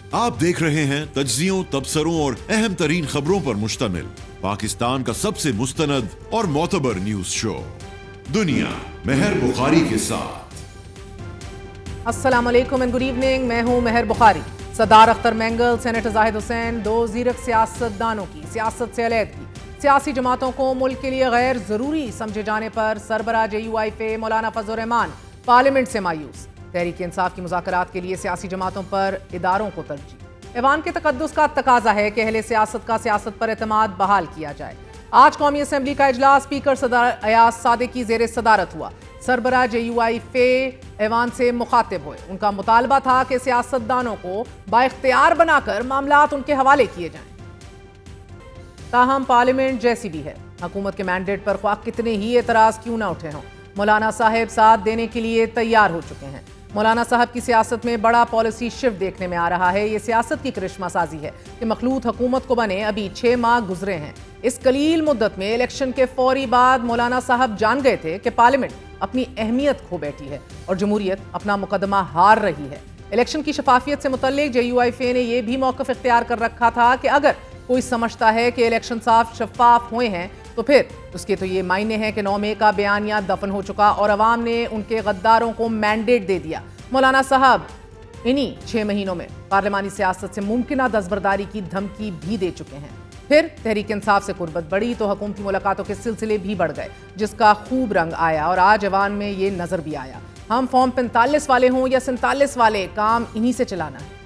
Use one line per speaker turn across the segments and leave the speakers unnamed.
आप देख रहे हैं तज्जियों, तबसरों और अहम तरीन खबरों पर मुश्तमिल पाकिस्तान का सबसे मुस्तनद और मोतबर न्यूज शो दुनिया मेहर बुखारी के साथ।
अस्सलाम वालेकुम एंड गुड इवनिंग। मैं हूं मेहर बुखारी। सरदार अख्तर मेंगल, सेनेटर जाहिद हुसैन, दो ज़ीरक सियासतदानों की सियासत से अलहदगी, सियासी जमातों को मुल्क के लिए गैर ज़रूरी समझे जाने पर सरबराह JUIF मौलाना फजल रहमान पार्लियामेंट से मायूस। तहरीक इंसाफ की मुज़ाकरात के लिए सियासी जमातों पर इदारों को तरजीह। ऐवान के तकद्दुस का तकाजा है कि अहले सियासत का सियासत पर एतमाद बहाल किया जाए। आज कौमी असम्बली का इजलास स्पीकर सदर अयाज सादिकी ज़ेर सदारत हुआ। सरबराह JUIF ऐवान से मुखातिब हुए। उनका मुतालबा था कि सियासतदानों को बाइख्तियार बनाकर मामलात उनके हवाले किए जाएं। ताहम पार्लियामेंट जैसी भी है, हुकूमत के मैंडेट पर ख्वाह कितने ही एतराज़ क्यों ना उठे हों, मौलाना साहब साथ देने के लिए तैयार हो चुके हैं। मौलाना साहब की सियासत में बड़ा पॉलिसी शिफ्ट देखने में आ रहा है। ये सियासत की करिश्मा साजी है कि मखलूत हुकूमत को बने अभी 6 माह गुजरे हैं। इस कलील मुद्दत में इलेक्शन के फौरी बाद मौलाना साहब जान गए थे कि पार्लियामेंट अपनी अहमियत खो बैठी है और जमहूरियत अपना मुकदमा हार रही है। इलेक्शन की शफाफियत से मुतल्लिक JUIF ने यह भी मौक़िफ़ इख्तियार कर रखा था कि अगर कोई समझता है कि इलेक्शन साफ शफाफ हुए हैं तो फिर उसके तो ये मायने हैं कि 9 मई का बयानिया दफन हो चुका और अवाम ने उनके गद्दारों को मैंडेट दे दिया। मौलाना साहब इन्हीं 6 महीनों में पार्लिमानी सियासत से मुमकिना दस्तबरदारी की धमकी भी दे चुके हैं। फिर तहरीक इंसाफ से कुर्बत बढ़ी तो हुकूमती मुलाकातों के सिलसिले भी बढ़ गए, जिसका खूब रंग आया और आज ऐवान में ये नजर भी आया। हम फॉर्म 45 वाले हों या 47 वाले, काम इन्हीं से चलाना है।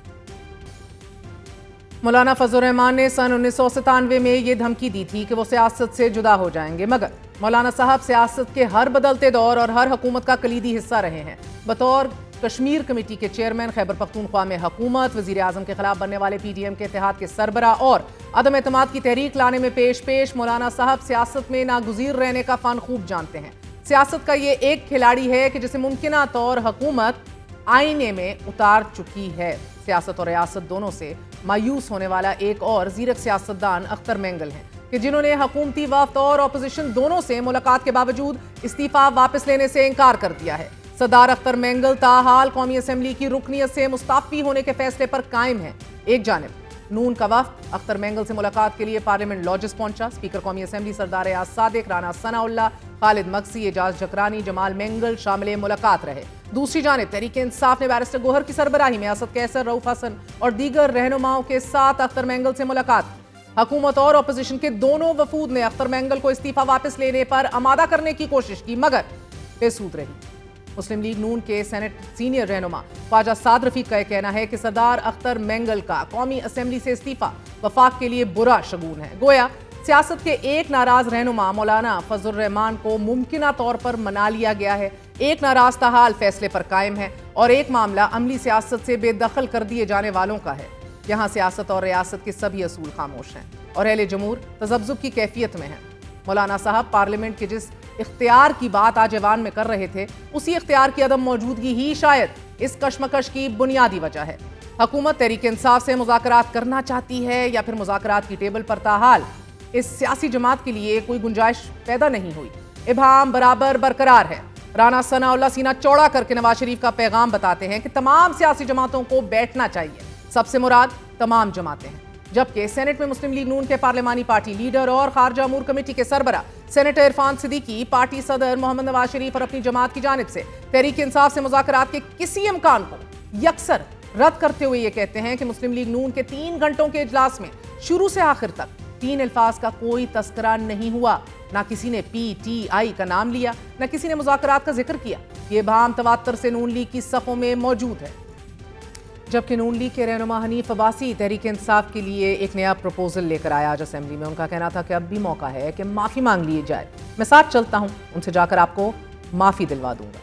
मौलाना फजल रहमान ने सन 1997 में ये धमकी दी थी कि वो सियासत से जुदा हो जाएंगे, मगर मौलाना साहब सियासत के हर बदलते दौर और हर हुकूमत का कलीदी हिस्सा रहे हैं। बतौर कश्मीर कमेटी के चेयरमैन, खैबर पख्तूनख्वा में हुकूमत, वज़ीर आज़म के खिलाफ बनने वाले PDM के इत्तेहाद के सरबरा और अदम एतमाद की तहरीक लाने में पेश मौलाना साहब सियासत में नागुज़ीर रहने का फ़न खूब जानते हैं। सियासत का ये एक खिलाड़ी है कि जिसे मुमकिना तौर हुकूमत आईने में उतार चुकी है। सियासत और रियासत दोनों से मायूस होने वाला एक और ज़ीरक सियासतदान अख्तर मेंगल हैं कि जिन्होंने हुकूमती वफ़द और अपोजिशन दोनों से मुलाकात के बावजूद इस्तीफ़ा वापस लेने से इनकार कर दिया है। सरदार अख्तर मेंगल ताहाल कौमी असम्बली की रुकनियत से मुस्ताफ़ी होने के फैसले पर कायम है। एक जानिब नून का वफ़द अख्तर मेंगल से मुलाकात के लिए पार्लियामेंट लॉजेस पहुंचा। स्पीकर कौमी असम्बली सरदार अयाज सादिक, राना सनाउल्लाह, खालिद मगसी, एजाज जकरानी, जमाल मेंगल शामिल मुलाकात रहे। दूसरी जानिब तहरीक इंसाफ ने बैरिस्टर गोहर की सरबराही में असद कैसर, रऊफ हसन और दीगर रहनुमाओं के साथ अख्तर मेंगल से मुलाकात की। हुकूमत और अपोजिशन के दोनों वफूद ने अख्तर मेंगल को इस्तीफा वापस लेने पर आमादा करने की कोशिश की, मगर बेसूद रही। मुस्लिम लीग नून के सेनेट सीनियर रहनुमा ख्वाजा साद रफीक का यह कहना है कि सरदार अख्तर मेंगल का कौमी असम्बली से इस्तीफा वफाक के लिए बुरा शगुन है। गोया सियासत के एक नाराज रहनुमा मौलाना फजल रहमान को मुमकिना तौर पर मना लिया गया है, एक नाराज ताहाल फैसले पर कायम है और एक मामला अमली सियासत से बेदखल कर दिए जाने वालों का है। यहाँ सियासत और रियासत के सभी असूल खामोश हैं और अहले जमहूर तज़ब्ज़ुब की कैफियत में हैं। मौलाना साहब पार्लियामेंट के जिस इख्तियार की बात आज ऐवान में कर रहे थे, उसी इख्तियार की अदम मौजूदगी ही शायद इस कशमकश की बुनियादी वजह है। हुकूमत तहरीक इंसाफ से मुज़ाकरात करना चाहती है या फिर मुज़ाकरात की टेबल पर ताहाल इस सियासी जमात के लिए कोई गुंजाइश पैदा नहीं हुई। इबहम बराबर बरकरार है। राना सनाउल्लाह सीना चौड़ा करके नवाज शरीफ का पैगाम बताते हैं कि तमाम सियासी जमातों को बैठना चाहिए। सबसे मुराद तमाम जमातें हैं। जबकि सेनेट में मुस्लिम लीग नून के पार्लिमानी पार्टी लीडर और खारजा अमूर कमेटी के सरबरा सेनेटर इरफान सिद्दीकी पार्टी सदर मोहम्मद नवाज शरीफ और अपनी जमात की जानिब से तहरीक इंसाफ से मुज़ाकरात के किसी इम्कान को यकसर रद्द करते हुए ये कहते हैं कि मुस्लिम लीग नून के 3 घंटों के इजलास में शुरू से आखिर तक 3 अल्फाज का कोई तस्करा नहीं हुआ। ना किसी ने PTI का नाम लिया, ना किसी ने मुज़ाकरात का जिक्र किया। ये भाम तवातर से नून लीग की सफ़ों में मौजूद है। जबकि नून लीग के रहनुमा हनीफ अब्बासी तहरीक इंसाफ के लिए एक नया प्रपोजल लेकर आया आज असेंबली में। उनका कहना था कि अब भी मौका है कि माफ़ी मांग ली जाए। मैं साथ चलता हूँ, उनसे जाकर आपको माफ़ी दिलवा दूंगा।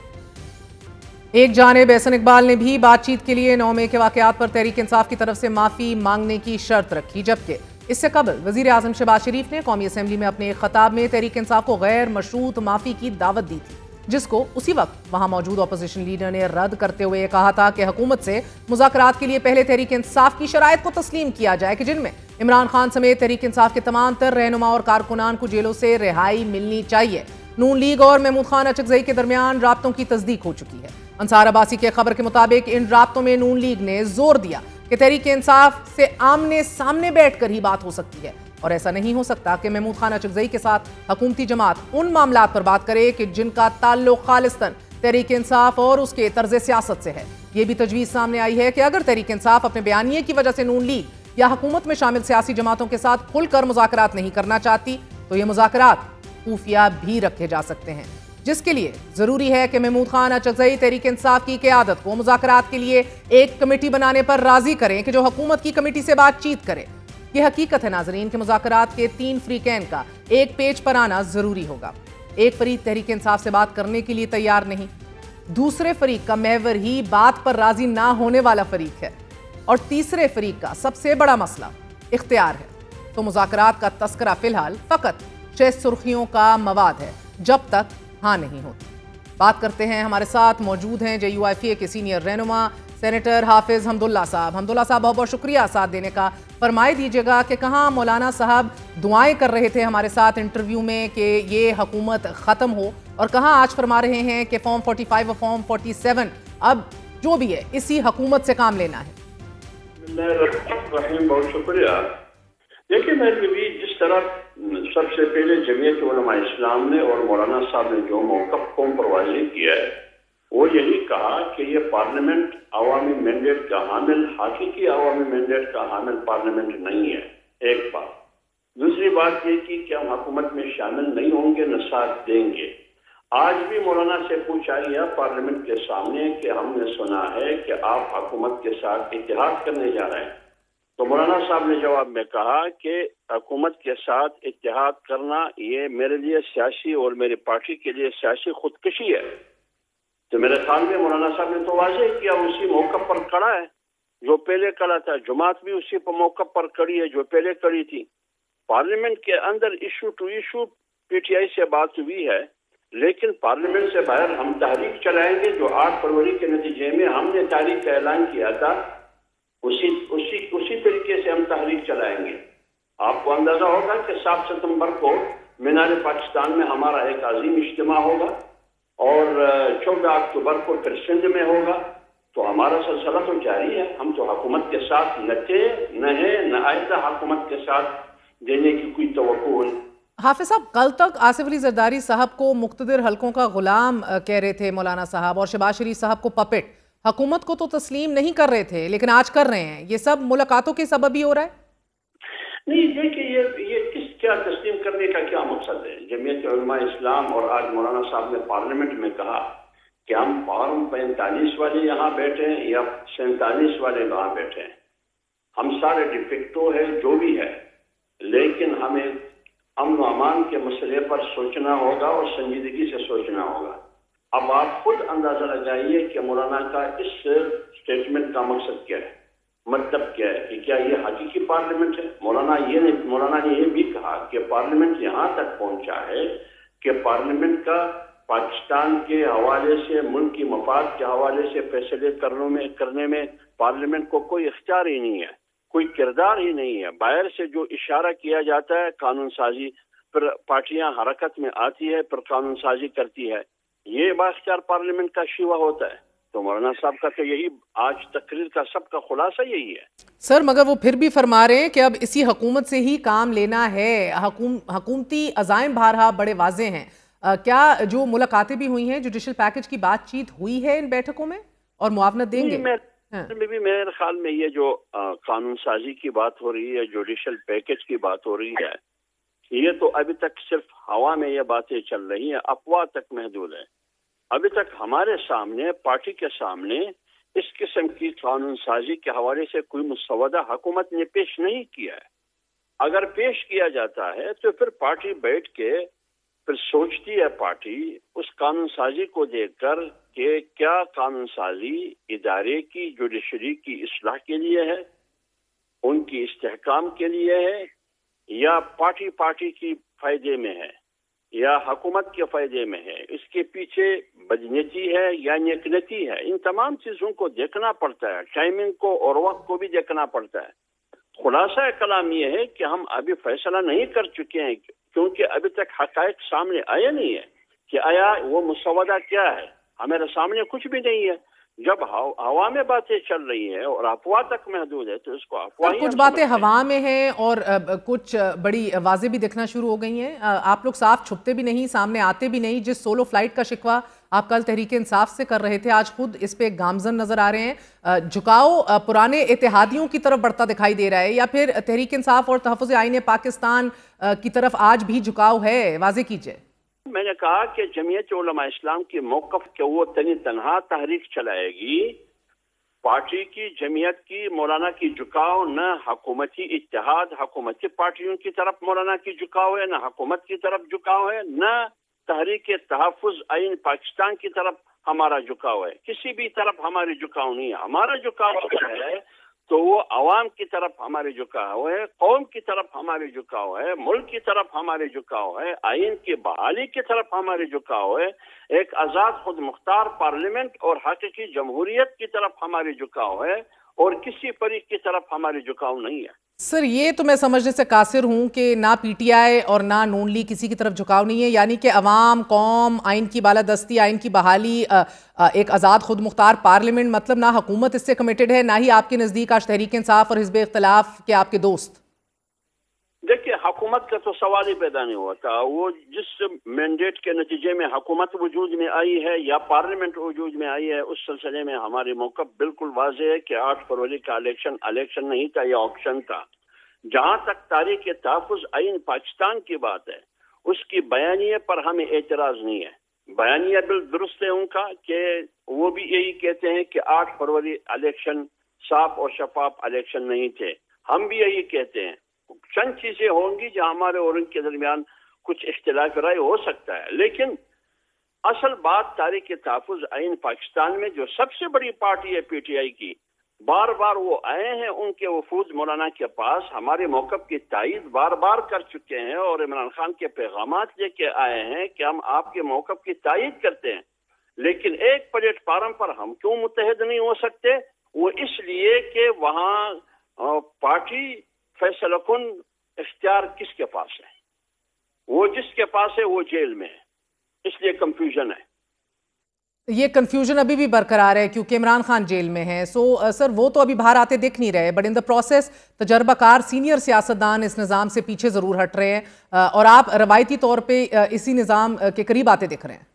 एक जानिब एहसन इकबाल ने भी बातचीत के लिए 9 मई के वाक़यात पर तहरीक इंसाफ की तरफ से माफ़ी मांगने की शर्त रखी, जबकि इससे कबल वज़ीर आज़म शहबाज शरीफ ने कौमी असम्बली में अपने एक खताब में तहरीक इंसाफ को गैर मशरूत माफ़ी की दावत दी थी, जिसको उसी वक्त वहां मौजूद अपोजिशन लीडर ने रद्द करते हुए कहा था कि हुकूमत से मुज़ाकरात के लिए पहले तहरीक इंसाफ की शराइत को तस्लीम किया जाए कि जिनमें इमरान खान समेत तहरीक इंसाफ के तमाम तर रहनुमा और कारकुनान को जेलों से रिहाई मिलनी चाहिए। नून लीग और महमूद खान अचकजई के दरमियान राब्तों की तस्दीक हो चुकी है। अंसार अब्बासी के खबर के मुताबिक इन राब्तों में नून लीग ने जोर दिया कि کہ تحریک انصاف سے آمنے سامنے بیٹھ کر ہی بات ہو سکتی ہے، اور ایسا نہیں ہو سکتا کہ محمود خان اچکزئی کے ساتھ حکومتی جماعت ان معاملات پر بات کرے کہ جن کا تعلق خالصتاً تحریک انصاف اور اس کے طرز سیاست سے ہے۔ یہ بھی تجویز سامنے آئی ہے کہ اگر تحریک انصاف اپنے بیانیے کی وجہ سے نون لیگ یا حکومت میں شامل سیاسی جماعتوں کے ساتھ کھل کر مذاکرات نہیں کرنا چاہتی تو یہ مذاکرات خفیہ بھی رکھے جا سکتے ہیں، جس کے لیے ضروری ہے کہ محمود خان اچکزئی تحریک انصاف کی قیادت کو مذاکرات کے لیے ایک کمیٹی بنانے پر راضی کریں کہ جو حکومت کی کمیٹی سے بات چیت کرے۔ یہ حقیقت ہے ناظرین کہ مذاکرات کے 3 فریقین کا ایک پیج پر آنا ضروری ہوگا۔ ایک فریق تحریک انصاف سے بات کرنے کے لیے تیار نہیں، دوسرے فریق کا محور ہی بات پر راضی نہ ہونے والا فریق ہے، اور تیسرے فریق کا سب سے بڑا مسئلہ اختیار ہے۔ تو مذاکرات کا تذکرہ فی الحال فقط 6 سرخیوں کا مواد ہے جب تک ہاں نہیں ہوتی۔ بات کرتے ہیں، ہمارے ساتھ موجود ہیں JUIFA کے سینئر رہنما سینیٹر حافظ حمداللہ صاحب۔ حمداللہ صاحب بہت بہت شکریہ ساتھ دینے کا۔ فرمائے دیجیے گا کہ کہاں مولانا صاحب دعائیں کر رہے تھے ہمارے ساتھ انٹرویو میں کہ یہ حکومت ختم ہو، اور کہاں آج فرما رہے ہیں کہ فارم 45 اور فارم 47 اب جو بھی ہے اسی حکومت سے کام لینا ہے۔
بسم اللہ الرحمن الرحیم، بہت شکریہ۔ دیکھیں میں بھی جس طرح سب سے پہلے جمعیت علماء اسلام نے اور مولانا صاحب نے جو موقف قوم پر واضح کیا ہے وہ یہی کہا کہ یہ پارلیمنٹ عوامی مینڈیٹ کا حامل، حقیقی عوامی مینڈیٹ کا حامل پارلیمنٹ نہیں ہے، ایک بات۔ دوسری بات یہ کہ ہم حکومت میں شامل نہیں ہوں گے، نہ ساتھ دیں گے۔ آج بھی مولانا سے پوچھا گیا پارلیمنٹ کے سامنے کہ ہم نے سنا ہے کہ آپ حکومت کے ساتھ اتحاد کرنے جا رہے ہیں، تو مولانا صاحب نے جواب میں کہا کہ حکومت کے ساتھ اتحاد کرنا یہ میرے لیے سیاسی اور میری پارٹی کے لیے سیاسی خودکشی ہے۔ تو میرے خیال میں مولانا صاحب نے تو واضح کیا، اسی موقع پر کڑا ہے جو پہلے کڑا تھا، جماعت بھی اسی موقع پر کڑی ہے جو پہلے کڑی تھی۔ پارلیمنٹ کے اندر ایشو ٹو ایشو PTI سے بات ہوئی ہے، لیکن پارلیمنٹ سے باہر ہم تحریک چلائیں گے، جو 8 فروری کے نتیجے میں ہم نے تحریک کا اعلان کیا تھا، اسی طریقے سے ہم تحریک چلائیں گے۔ آپ کو اندازہ ہوگا کہ 7 ستمبر کو مینار پاکستان میں ہمارا ایک عظیم اجتماع ہوگا، اور 14 اکتوبر کو پھر سندھ میں ہوگا، تو ہمارا سلسلہ تو جاری ہے۔ ہم تو حکومت کے ساتھ نہ تھے، نہ ہے، نہ آئندہ حکومت کے ساتھ دینے کی کوئی توقع نہیں۔
حافظ صاحب، کل تک آصف علی زرداری صاحب کو مقتدر حلقوں کا غلام کہہ رہے تھے مولانا صاحب، اور شہباز شریف صاحب کو پپٹ، حکومت کو تو تسلیم نہیں کر رہے تھے لیکن آج کر رہے ہیں۔ یہ سب ملاقاتوں کے سبب ہی ہو رہا ہے؟
نہیں، دیکھیے یہ کیا تسلیم کرنے کا کیا مقصد ہے؟ جمعیت علماء اسلام اور آج مولانا صاحب نے پارلیمنٹ میں کہا کہ ہم فارم 45 والے یہاں بیٹھے ہیں یا 47 والے وہاں بیٹھے ہیں، ہم سارے ڈیفیکٹو ہے جو بھی ہے، لیکن ہمیں امن و امان کے مسئلے پر سوچنا ہوگا اور سنجیدگی سے سوچنا ہوگا۔ اب آپ خود اندازہ لگائیے کہ مولانا کا اس سٹیٹمنٹ کا مقصد کیا ہے، مطلب کیا ہے، کہ کیا یہ حقیقی پارلیمنٹ ہے؟ مولانا نے یہ بھی کہا کہ پارلیمنٹ یہاں تک پہنچا ہے کہ پارلیمنٹ کا پاکستان کے حوالے سے، ملک کی مفاد کے حوالے سے فیصلے کرنے میں پارلیمنٹ کو کوئی اختیار ہی نہیں ہے، کوئی کردار ہی نہیں ہے۔ باہر سے جو اشارہ کیا جاتا ہے قانون سازی، پھر پارٹیاں حرکت میں آتی ہے، پھر قانون سازی کرتی ہے، یہ بااختیار پارلیمنٹ کا شیوا ہوتا ہے۔ تو مولانا صاحب کا تو یہی آج تقریر کا سب کا خلاصہ یہی ہے۔
سر مگر وہ پھر بھی فرما رہے ہیں کہ اب اسی حکومت سے ہی کام لینا ہے، حکومتی عزائم بہرحال بڑے واضح ہیں۔ کیا جو ملاقاتیں بھی ہوئی ہیں، جوڈیشل پیکج کی بات چیت ہوئی ہے ان بیٹھکوں میں، اور معاونت دیں گے؟
میرے خیال میں یہ جو قانون سازی کی بات ہو رہی ہے، جوڈیشل پیکج کی بات ہو رہی ہے، یہ تو ابھی تک صرف ہوا میں یہ باتیں چل رہی ہیں، افواہ تک محدود ہے۔ ابھی تک ہمارے سامنے، پارٹی کے سامنے اس قسم کی قانون سازی کے حوالے سے کوئی مسودہ حکومت نے پیش نہیں کیا ہے۔ اگر پیش کیا جاتا ہے تو پھر پارٹی بیٹھ کے پھر سوچتی ہے، پارٹی اس قانون سازی کو دیکھ کر کہ کیا قانون سازی ادارے کی، جوڈیشری کی اصلاح کے لیے ہے، ان کی استحکام کے لیے ہے، یا پارٹی کی فائدے میں ہے، یا حکومت کے فائدے میں ہے، اس کے پیچھے بدنیتی ہے یا نیکنیتی ہے۔ ان تمام چیزوں کو دیکھنا پڑتا ہے، ٹائمنگ کو اور وقت کو بھی دیکھنا پڑتا ہے۔ خلاصہ کلام یہ ہے کہ ہم ابھی فیصلہ نہیں کر چکے ہیں، کیونکہ ابھی تک حقائق سامنے آیا نہیں ہے کہ آیا وہ مسودہ کیا ہے، ہمارے سامنے کچھ بھی نہیں ہے۔ جب ہوا میں باتیں چل رہی ہیں اور افواہ تک محدود ہے تو اس کو افواہ.
کچھ باتیں ہوا میں ہیں اور کچھ بڑی واضح بھی دکھنا شروع ہو گئی ہیں. آپ لوگ صاف چھپتے بھی نہیں، سامنے آتے بھی نہیں. جس سولو فلائٹ کا شکوہ آپ کل تحریک انصاف سے کر رہے تھے، آج خود اس پہ گامزن نظر آ رہے ہیں. جھکاؤ پرانے اتحادیوں کی طرف بڑھتا دکھائی دے رہا ہے یا پھر تحریک انصاف اور تحفظ آئین پاکستان کی طرف آج بھی جھکاؤ ہے؟ واضح کیجئے.
میں نے کہا کہ جمعیت علماء اسلام کی موقف کہ وہ تنہا تحریک چلائے گی. پارٹی کی، جمعیت کی، مولانا کی جھکاؤ نہ حکومتی اتحاد، حکومتی پارٹیوں کی طرف مولانا کی جھکاؤ ہے، نہ حکومت کی طرف جھکاؤ ہے، نہ تحریک تحفظ آئین پاکستان کی طرف ہمارا جھکاؤ ہے. کسی بھی طرف ہماری جھکاؤ نہیں ہے. ہمارا جھکاؤ ہے تو وہ عوام کی طرف ہمارے جھکاؤ ہے، قوم کی طرف ہمارے جھکاؤ ہے، ملک کی طرف ہمارے جھکاؤ ہے، آئین کی بحالی کی طرف ہمارے جھکاؤ ہے، ایک آزاد خود مختار پارلیمنٹ اور حقیقی جمہوریت کی طرف ہمارے جھکاؤ ہے، اور کسی فریق کی طرف ہمارے جھکاؤ نہیں ہے.
سر یہ تو میں سمجھنے سے قاصر ہوں کہ نہ پی ٹی آئی اور نہ نون لیگ کسی کی طرف جھکاؤ نہیں ہے، یعنی کہ عوام، قوم، آئین کی بالادستی، آئین کی بحالی، ایک آزاد خود مختار پارلیمنٹ، مطلب نہ حکومت اس سے کمیٹڈ ہے، نہ ہی آپ کے نزدیک آج تحریک انصاف اور حزب اختلاف کے آپ کے دوست.
دیکھیے، حکومت کا تو سوال ہی پیدا نہیں ہوتا. وہ جس مینڈیٹ کے نتیجے میں حکومت وجود میں آئی ہے یا پارلیمنٹ وجود میں آئی ہے، اس سلسلے میں ہماری موقف بالکل واضح ہے کہ 8 فروری کا الیکشن نہیں تھا، یہ آپشن تھا. جہاں تک تحریک تحفظ آئین پاکستان کی بات ہے، اس کی بیانیے پر ہمیں اعتراض نہیں ہے. بیانیہ درست ہے ان کا کہ وہ بھی یہی کہتے ہیں کہ 8 فروری الیکشن صاف اور شفاف الیکشن نہیں تھے. ہم بھی یہی کہتے ہیں. چند چیزیں ہوں گی جہاں ہمارے اور ان کے درمیان کچھ اختلاف رائے ہو سکتا ہے، لیکن اصل بات تحریک تحفظ آئین پاکستان میں جو سب سے بڑی پارٹی ہے پی ٹی آئی کی، بار بار وہ آئے ہیں، ان کے وفود مولانا کے پاس ہمارے موقف کی تائید بار بار کر چکے ہیں اور عمران خان کے پیغامات لے کے آئے ہیں کہ ہم آپ کے موقف کی تائید کرتے ہیں. لیکن ایک پلیٹ فارم پر ہم کیوں متحد نہیں ہو سکتے؟ وہ اس لیے کہ وہاں پارٹی فیصلہ کن اختیار کس کے پاس ہے، وہ جس کے پاس ہے وہ جیل میں ہے، اس لیے کنفیوژن ہے.
یہ کنفیوژن ابھی بھی برقرار ہے کیونکہ عمران خان جیل میں ہے. سر وہ تو ابھی باہر آتے دیکھ نہیں رہے، بٹ ان دا پروسیس تجربہ کار سینئر سیاستدان اس نظام سے پیچھے ضرور ہٹ رہے ہیں اور آپ روایتی طور پہ اسی نظام کے قریب آتے دیکھ رہے ہیں.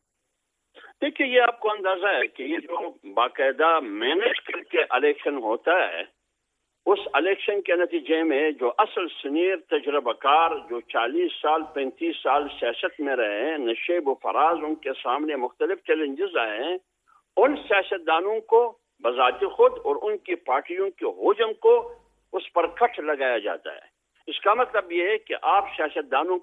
دیکھیے، یہ آپ کو اندازہ ہے کہ یہ جو باقاعدہ مینج کر کے الیکشن ہوتا ہے، اس الیکشن کے نتیجے میں جو اصل سینئر تجربہ کار جو 40 سال 35 سال سیاست میں رہے ہیں، نشیب و فراز ان کے سامنے مختلف چیلنجز آئے ہیں، ان سیاستدانوں کو بذات خود اور ان کی پارٹیوں کے ہجوم کو اس پر کٹ لگایا جاتا ہے. اس کا مطلب یہ ہے کہ آپ سیاستدانوں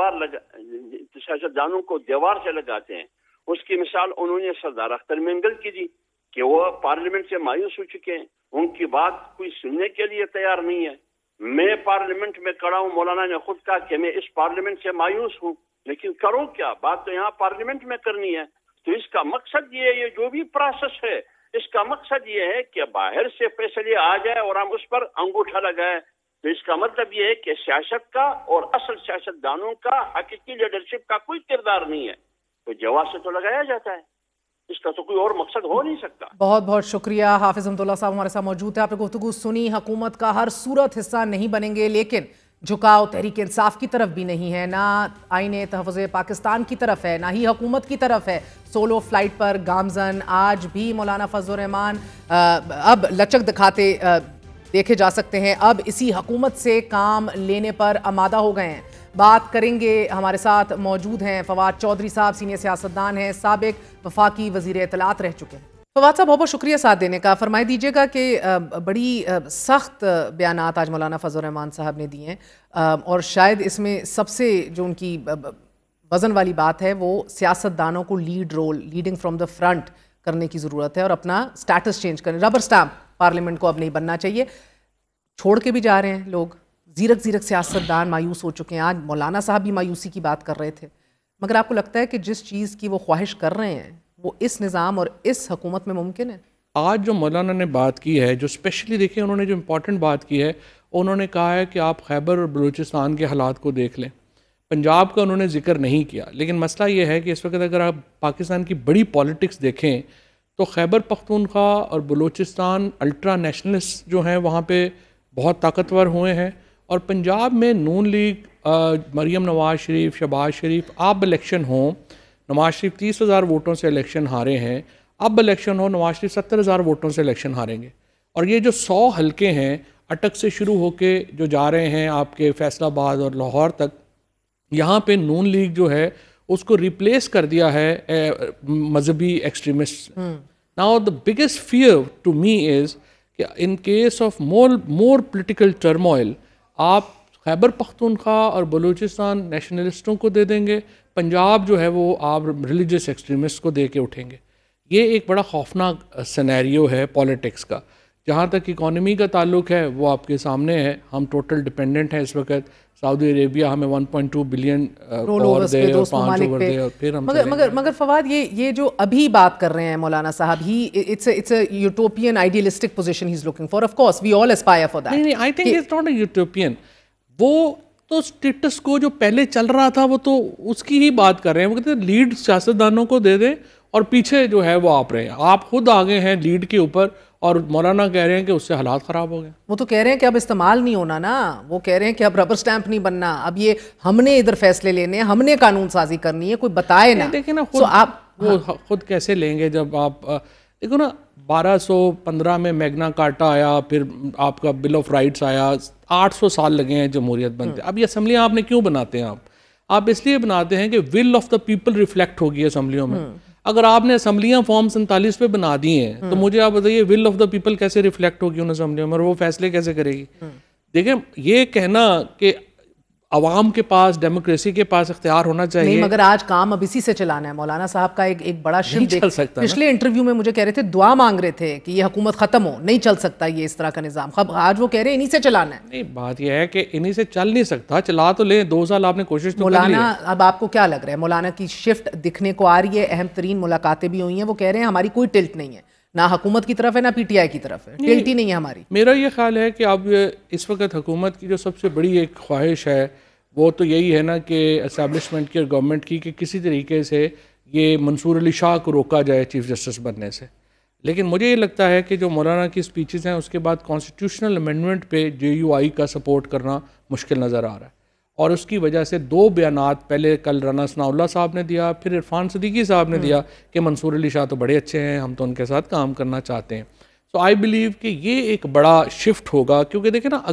کو دیوار سے لگاتے ہیں. اس کی مثال انہوں نے سردار اختر مینگل کی دی کہ وہ پارلیمنٹ سے مایوس ہو چکے ہیں، ان کی بات کوئی سننے کے لیے تیار نہیں ہے. میں پارلیمنٹ میں کھڑا ہوں، مولانا نے خود کہا کہ میں اس پارلیمنٹ سے مایوس ہوں، لیکن کروں کیا؟ بات تو یہاں پارلیمنٹ میں کرنی ہے. تو اس کا مقصد یہ ہے، یہ جو بھی پروسیس ہے اس کا مقصد یہ ہے کہ باہر سے فیصلے آ جائے اور ہم اس پر انگوٹھا لگائے. تو اس کا مطلب یہ ہے کہ سیاست کا اور اصل سیاستدانوں کا، حقیقی لیڈرشپ کا کوئی کردار نہیں ہے. تو جواز سے تو لگایا جاتا ہے، اس کا تو کوئی اور مقصد ہو نہیں سکتا.
بہت بہت شکریہ. حافظ حمد اللہ صاحب ہمارے ساتھ موجود ہے. آپ نے گفتگو سنی. حکومت کا ہر صورت حصہ نہیں بنیں گے، لیکن جھکاؤ تحریک انصاف کی طرف بھی نہیں ہے، نہ آئین تحفظ پاکستان کی طرف ہے، نہ ہی حکومت کی طرف ہے. سولو فلائٹ پر گامزن آج بھی مولانا فضل الرحمان اب لچک دکھاتے دیکھے جا سکتے ہیں. اب اسی حکومت سے کام لینے پر آمادہ ہو گئے ہیں. بات کریں گے. ہمارے ساتھ موجود ہیں فواد چودھری صاحب، سینئر سیاستدان ہیں، سابق وفاقی وزیر اطلاعات رہ چکے ہیں. فواد صاحب بہت بہت شکریہ ساتھ دینے کا. فرمائی دیجیے گا کہ بڑی سخت بیانات آج مولانا فضل الرحمان صاحب نے دیے ہیں اور شاید اس میں سب سے جو ان کی وزن والی بات ہے وہ سیاستدانوں کو لیڈنگ فرام دا فرنٹ کرنے کی ضرورت ہے اور اپنا سٹیٹس چینج کرنے. ربر سٹامپ پارلیمنٹ کو اب نہیں بننا چاہیے. چھوڑ کے بھی جا رہے ہیں لوگ. زیرک سیاستدان مایوس ہو چکے ہیں. آج مولانا صاحب بھی مایوسی کی بات کر رہے تھے، مگر آپ کو لگتا ہے کہ جس چیز کی وہ خواہش کر رہے ہیں وہ اس نظام اور اس حکومت میں ممکن ہے؟
آج جو مولانا نے بات کی ہے، جو اسپیشلی دیکھیں انہوں نے جو امپورٹنٹ بات کی ہے، انہوں نے کہا ہے کہ آپ خیبر اور بلوچستان کے حالات کو دیکھ لیں. پنجاب کا انہوں نے ذکر نہیں کیا، لیکن مسئلہ یہ ہے کہ اس وقت اگر آپ پاکستان کی بڑی پالیٹکس دیکھیں تو خیبر پختونخوا اور بلوچستان الٹرا نیشنلسٹ جو ہیں وہاں پہ بہت طاقتور ہوئے ہیں، اور پنجاب میں نون لیگ، مریم نواز شریف، شہباز شریف، اب الیکشن ہوں، نواز شریف 30,000 ووٹوں سے الیکشن ہارے ہیں، اب الیکشن ہو نواز شریف 70,000 ووٹوں سے الیکشن ہاریں گے، اور یہ جو 100 حلقے ہیں اٹک سے شروع ہو کے جو جا رہے ہیں آپ کے فیصل آباد اور لاہور تک، یہاں پہ نون لیگ جو ہے اس کو ریپلیس کر دیا ہے مذہبی extremist. Now the biggest fear to me is کہ in case of more political turmoil آپ خیبر پختونخوا اور بلوچستان نیشنلسٹوں کو دے دیں گے، پنجاب جو ہے وہ آپ ریلیجس ایکسٹریمسٹ کو دے کے اٹھیں گے۔ یہ ایک بڑا خوفناک سینیریو ہے پالیٹکس کا۔ جہاں تک اکانومی کا تعلق ہے وہ آپ کے سامنے ہے، ہم ٹوٹل ڈپینڈنٹ ہیں اس وقت، سعودی عربیہ ہمیں 1.2 بلین اور دے اور 5 اوور دے، اور پھر ہم
مگر فواد یہ جو ابھی بات کر رہے ہیں مولانا صاحب، it's a utopian idealistic position he is looking for, of course we all aspire for that.
نہیں، I think it's not a utopian, وہ تو اسٹیٹس کو جو پہلے چل رہا تھا وہ تو اس کی ہی بات کر رہے ہیں۔ وہ کہتے ہیں لیڈ سیاستدانوں کو دے دیں اور پیچھے جو ہے وہ آپ رہے ہیں، آپ خود آگے ہیں لیڈ کے اوپر، اور مولانا کہہ رہے ہیں کہ اس سے حالات خراب ہو گئے۔
وہ تو کہہ رہے ہیں کہ اب استعمال نہیں ہونا نا، وہ کہہ رہے ہیں کہ اب ربر سٹیمپ نہیں بننا، اب یہ ہم نے ادھر فیصلے لینے ہیں، ہم نے قانون سازی کرنی ہے، کوئی بتائے نا۔
دیکھیں نا وہ خود کیسے لیں گے جب آپ دیکھو نا 1215 میں میگنا کارٹا آیا، پھر آپ کا بل آف رائٹس آیا، 800 سال لگے ہیں جمہوریت بنتے۔ اب یہ اسمبلیاں آپ نے کیوں بناتے ہیں؟ آپ اس لیے بناتے ہیں کہ will of the people reflect ہوگی اسمبلیوں میں۔ اگر آپ نے اسمبلیاں فارم 47 پہ بنا دی ہیں تو مجھے آپ بتائیے ول آف دا پیپل کیسے ریفلیکٹ ہوگی ان اسمبلیوں میں، اور وہ فیصلے کیسے کرے گی؟ دیکھیں یہ کہنا کہ عوام کے پاس، ڈیموکریسی کے پاس اختیار ہونا چاہیے،
نہیں، مگر آج کام اب اسی سے چلانا ہے۔ مولانا صاحب کا ایک بڑا شفٹ
چل سکتا،
پچھلے انٹرویو میں مجھے کہہ رہے تھے دعا مانگ رہے تھے کہ یہ حکومت ختم ہو، نہیں چل سکتا یہ اس طرح کا نظام، آج وہ کہہ رہے ہیں انہی سے چلانا ہے۔
نہیں، بات یہ ہے کہ انہی سے چل نہیں سکتا، چلا تو لیں، 2 سال آپ نے کوشش تو کر لی۔
مولانا اب آپ کو کیا لگ رہا ہے، مولانا کی شفٹ دکھنے کو آ رہی ہے؟ اہم ترین ملاقاتیں بھی ہوئی ہیں، وہ کہہ رہے ہیں ہماری کوئی ٹلٹ نہیں ہے، نہ حکومت کی طرف ہے نہ پی ٹی آئی کی طرف ہے، ٹلٹ ہی نہیں ہے ہماری۔
میرا یہ خیال ہے کہ اب اس وقت حکومت کی جو سب سے بڑی ایک خواہش ہے وہ تو یہی ہے نا کہ اسٹیبلشمنٹ کی اور گورنمنٹ کی کہ کسی طریقے سے یہ منصور علی شاہ کو روکا جائے چیف جسٹس بننے سے۔ لیکن مجھے یہ لگتا ہے کہ جو مولانا کی اسپیچز ہیں اس کے بعد کانسٹیٹیوشنل امینڈمنٹ پہ JUI کا سپورٹ کرنا مشکل نظر آ رہا ہے، اور اس کی وجہ سے 2 بیانات پہلے کل رانا ثناء اللہ صاحب نے دیا، پھر عرفان صدیقی صاحب نے دیا کہ منصور علی شاہ تو بڑے اچھے ہیں، ہم تو ان کے ساتھ کام کرنا چاہتے ہیں۔ سو آئی بلیو کہ یہ ایک بڑا شفٹ ہوگا، کیونکہ دیکھیں نا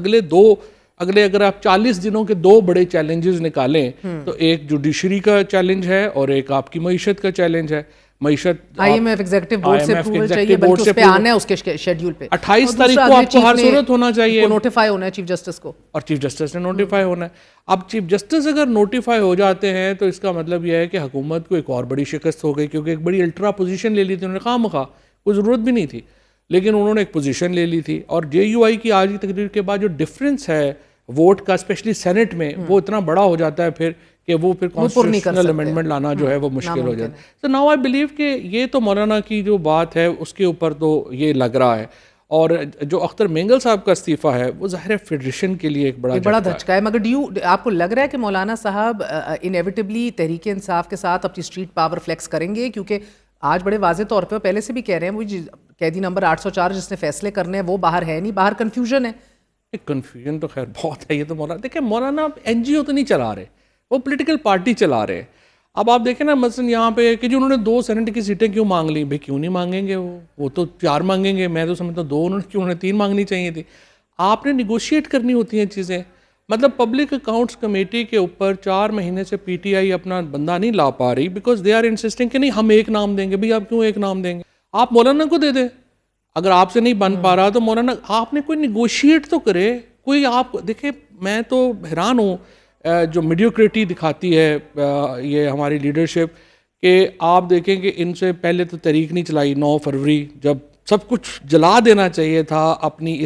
اگلے اگر آپ 40 دنوں کے 2 بڑے چیلنجز نکالیں تو ایک جوڈیشری کا چیلنج ہے اور ایک آپ کی معیشت کا چیلنج ہے۔ معیشت
IMF ایگزیکٹو بورڈ سے اپروول چاہیے، بلکہ اس پہ آنا ہے اس کے شیڈیول پہ
28 تاریخ کو آپ کو ہر صورت ہونا چاہیے،
نوٹیفائی ہونا ہے چیف جسٹس کو، اور
چیف جسٹس نے نوٹیفائی ہونا ہے۔ اب چیف جسٹس اگر نوٹیفائی ہو جاتے ہیں تو اس کا مطلب یہ ہے کہ حکومت کو ایک اور بڑی شکست ہو گئی، کیونکہ ایک بڑی الٹرا پوزیشن لے لی تھی انہوں نے، خواہ مخواہ کوئی ضرورت بھی نہیں تھی، لیکن انہوں نے ایک پوزیشن لے لی تھی۔ اور JUI کی آج کی تقریر کے بعد جو ڈفرینس ہے ووٹ کا اسپیشلی سینٹ میں، وہ اتنا بڑا ہو جاتا ہے پھر کہ وہ پھر کانسٹیٹیوشنل امینڈمنٹ لانا جو ہے وہ مشکل ہو جاتا ہے۔ تو ناؤ آئی بلیو کہ یہ تو مولانا کی جو بات ہے اس کے اوپر تو یہ لگ رہا ہے، اور جو اختر مینگل صاحب کا استعفیٰ ہے وہ ظاہر ہے فیڈریشن کے لیے ایک بڑا
دھچکا ہے۔ مگر آپ کو لگ رہا ہے کہ مولانا صاحب انیویٹبلی تحریک انصاف کے ساتھ اپنی اسٹریٹ پاور فلیکس کریں گے؟ کیونکہ آج بڑے واضح طور پہ پہلے سے بھی کہہ رہے ہیں، وہ قیدی نمبر 804 جس نے فیصلے کرنے ہیں وہ باہر ہے نہیں، باہر کنفیوژن ہے۔
کنفیوژن تو خیر بہت ہے، یہ تو مولانا دیکھیں، مولانا NGO تو نہیں چلا رہے، وہ پولیٹیکل پارٹی چلا رہے ہیں۔ اب آپ دیکھیں نا مثلا یہاں پہ کہ جو انہوں نے 2 سینٹ کی سیٹیں کیوں مانگ لی؟ بھائی کیوں نہیں مانگیں گے، وہ تو 4 مانگیں گے، میں تو سمجھتا ہوں 2 انہوں نے 3 مانگنی چاہیے تھی۔ آپ نے نیگوشیٹ کرنی ہوتی ہیں چیزیں، مطلب پبلک اکاؤنٹس کمیٹی کے اوپر 4 مہینے سے PTI اپنا بندہ نہیں لا پا رہی، بیکاز دے آر انسسٹنگ کہ نہیں ہم ایک نام دیں گے۔ بھائی آپ کیوں ایک نام دیں گے؟ آپ مولانا کو دے دیں، اگر آپ سے نہیں بن پا رہا تو مولانا آپ نے کوئی نیگوشیٹ تو کرے کوئی۔ آپ دیکھیں میں تو حیران ہوں جو میڈیوکریٹی دکھاتی ہے یہ ہماری لیڈرشپ، کہ آپ دیکھیں کہ ان سے پہلے تو تحریک نہیں چلائی 9 فروری، جب سب کچھ جلا دینا چاہیے تھا، اپنی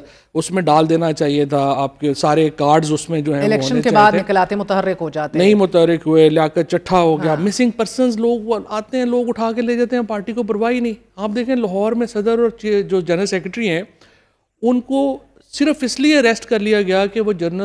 اس میں ڈال دینا چاہیے تھا، آپ کے سارے کارڈز اس میں جو ہیں
الیکشن کے بعد نکلاتے متحرک ہو جاتے ہیں،
نہیں متحرک ہوئے، لیاقت چٹھا ہو گیا، مسنگ پرسنز لوگ آتے ہیں، لوگ اٹھا کے لے جاتے ہیں، پارٹی کو پرواہ ہی نہیں۔ آپ دیکھیں لاہور میں صدر اور جو جنرل سیکرٹری ہیں ان کو صرف اس لیے اریسٹ کر لیا گیا کہ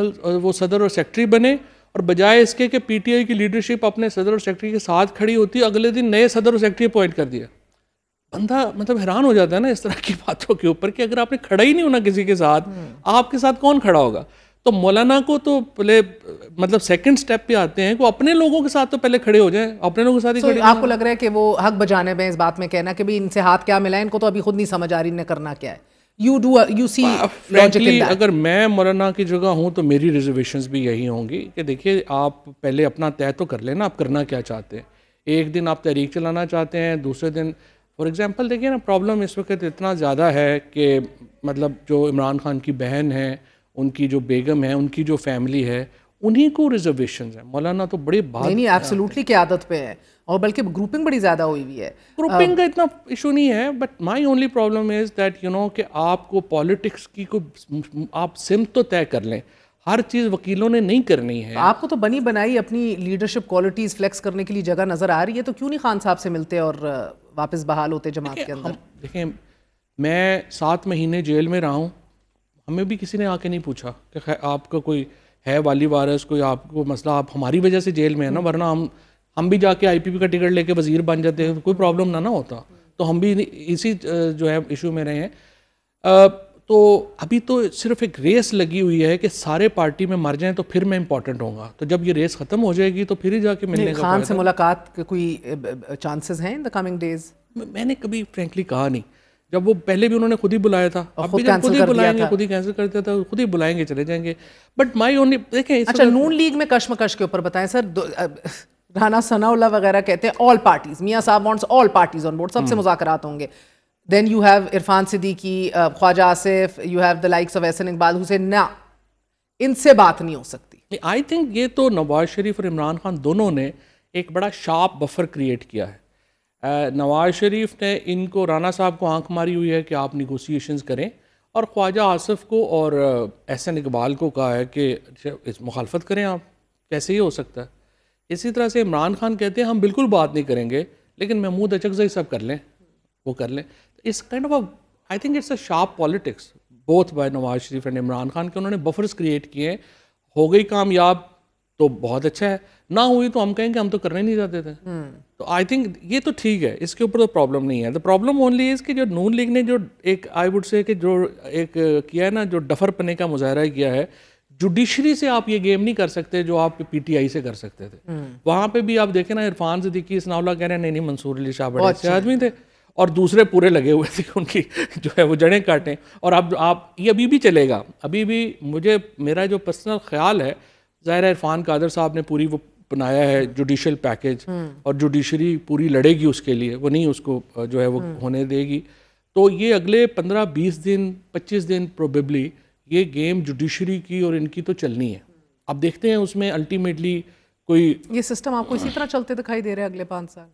وہ صدر اور سیکرٹری بنے، اور بجائے اس کے کہ PTI کی لیڈرشپ اپنے صدر اور سیکرٹری کے ساتھ کھڑی ہوتی، اگلے دن نئے صدر اور سیکرٹری اپوائنٹ کر دیا۔ بندہ مطلب حیران ہو جاتا ہے نا اس طرح کی باتوں کے اوپر کہ اگر آپ نے کھڑا ہی نہیں ہونا کسی کے ساتھ، آپ کے ساتھ کون کھڑا ہوگا؟ تو مولانا کو تو پہلے مطلب سیکنڈ سٹیپ پہ آتے ہیں کہ وہ اپنے لوگوں کے ساتھ تو پہلے کھڑے ہو جائیں، اپنے لوگوں کے ساتھ ہی کھڑے.
آپ کو لگ رہا ہے کہ وہ حق بجانب ہیں اس بات میں کہنا کہ ان سے ہاتھ کیا ملا ہے، ان کو تو ابھی خود نہیں سمجھ آ رہی انہیں کرنا کیا ہے. you see logic in that.
اگر میں مولانا کی جگہ ہوں تو میری ریزرویشنز بھی یہی ہوں گی کہ دیکھیے آپ پہلے اپنا طے تو کر لیں نا، آپ کرنا کیا چاہتے ہیں. ایک دن آپ تحریک چلانا چاہتے ہیں، دوسرے دن فار ایگزامپل دیکھیے نا پرابلم اس وقت اتنا زیادہ ہے کہ مطلب جو عمران خان کی بہن ہے، ان کی جو بیگم ہے، ان کی جو فیملی ہے، انہی کو ریزرویشنز ہیں. مولانا تو بڑی بات
نہیں ایبسولوٹلی قیادت پہ ہے، اور بلکہ گروپنگ بڑی زیادہ ہوئی ہوئی ہے.
گروپنگ کا اتنا ایشو نہیں ہے، but my only problem is that کہ آپ کو پالیٹکس کی آپ سمت تو طے کر لیں. ہر چیز وکیلوں نے نہیں کرنی ہے.
آپ کو تو بنی بنائی اپنی لیڈرشپ کوالٹیز فلیکس کرنے کے لیے جگہ نظر آ رہی ہے، تو کیوں نہیں خان صاحب سے ملتے اور واپس بحال ہوتے جماعت کے اندر؟
دیکھیں میں 7 مہینے جیل میں رہا ہوں، ہمیں بھی کسی نے آ کے نہیں پوچھا کہ آپ کا کوئی ہے والی وارث، کوئی آپ کو مسئلہ، آپ ہماری وجہ سے جیل میں ہے نا، ورنہ ہم بھی جا کے آئی پی پی کا ٹکٹ لے کے وزیر بن جاتے ہیں، کوئی پرابلم نہ ہوتا. تو ہم بھی اسی جو ہے ایشو میں رہے ہیں. تو ابھی تو صرف ایک ریس لگی ہوئی ہے کہ سارے پارٹی میں مر جائیں تو پھر میں امپورٹنٹ ہوں گا. تو جب یہ ریس ختم ہو جائے گی تو پھر ہی جا کے ملنے کا.
خان سے ملاقات کے کوئی چانسز ہیں ان دا کمنگ ڈیز؟
میں نے کبھی فرینکلی کہا نہیں. جب وہ پہلے بھی انہوں نے خود ہی بلایا تھا، اب بھی خود ہی بلائیں گے، خود ہی کینسل کر دیا تھا، خود ہی بلائیں گے، چلے جائیں گے. بٹ مائی اونلی دیکھیں.
اچھا نون لیگ میں کشمکش کے اوپر بتائیں سر. رانا ثناء اللہ وغیرہ کہتے ہیں آل پارٹیز، میاں صاحب wants all parties on board, سب سے مذاکرات ہوں گے. Then you have Irfan Siddiqui, Khawaja Asif, you have the likes of Ahsan Iqbal who say نہ ان سے بات نہیں ہو سکتی.
آئی تھنک یہ تو نواز شریف اور عمران خان دونوں نے ایک بڑا شارپ بفر کریٹ کیا ہے. نواز شریف نے ان کو، رانا صاحب کو آنکھ ماری ہوئی ہے کہ آپ نیگوسیشنز کریں، اور خواجہ آصف کو اور احسن اقبال کو کہا ہے کہ مخالفت کریں. آپ کیسے ہی ہو سکتا ہے؟ اسی طرح سے عمران خان کہتے ہیں ہم بالکل بات نہیں کریں گے، لیکن محمود اچکزئی سب کر لیں، وہ کر لیں. اس kind of I think it's a sharp politics both by Nawaz Sharif and Imran Khan کہ انہوں نے بفرز کریٹ کیے ہیں. ہو گئی کامیاب تو بہت اچھا ہے، نہ ہوئی تو ہم کہیں کہ ہم تو کرنے نہیں چاہتے تھے. تو آئی تھنک یہ تو ٹھیک ہے، اس کے اوپر تو پرابلم نہیں ہے. دا پرابلم اونلی از کہ جو نون لیگ نے جو ایک آئی وڈ سے کہ جو ایک کیا ہے نا، جو ڈفر پنے کا مظاہرہ کیا ہے، جوڈیشری سے آپ یہ گیم نہیں کر سکتے جو آپ پی ٹی آئی سے کر سکتے تھے. وہاں پہ بھی آپ دیکھیں نا، عرفان صدیقی، ثناء اللہ کہہ رہے ہیں نہیں منصور علی شاہ بڑے اچھے آدمی تھے، اور دوسرے پورے لگے ہوئے تھے ان کی جو ہے وہ جڑیں کاٹیں. اور اب آپ یہ ابھی بھی چلے گا. ابھی بھی مجھے میرا جو پرسنل خیال ہے، ظاہر عرفان قادر صاحب نے پوری وہ بنایا ہے جوڈیشل پیکج، اور جوڈیشری پوری لڑے گی اس کے لیے، وہ نہیں اس کو جو ہے وہ ہونے دے گی. تو یہ اگلے 15-20 دن 25 دن پروبیبلی یہ گیم جوڈیشری کی اور ان کی تو چلنی ہے. اب دیکھتے ہیں اس میں الٹیمیٹلی کوئی
یہ سسٹم آپ کو اسی طرح چلتے دکھائی دے رہے اگلے 5 سال؟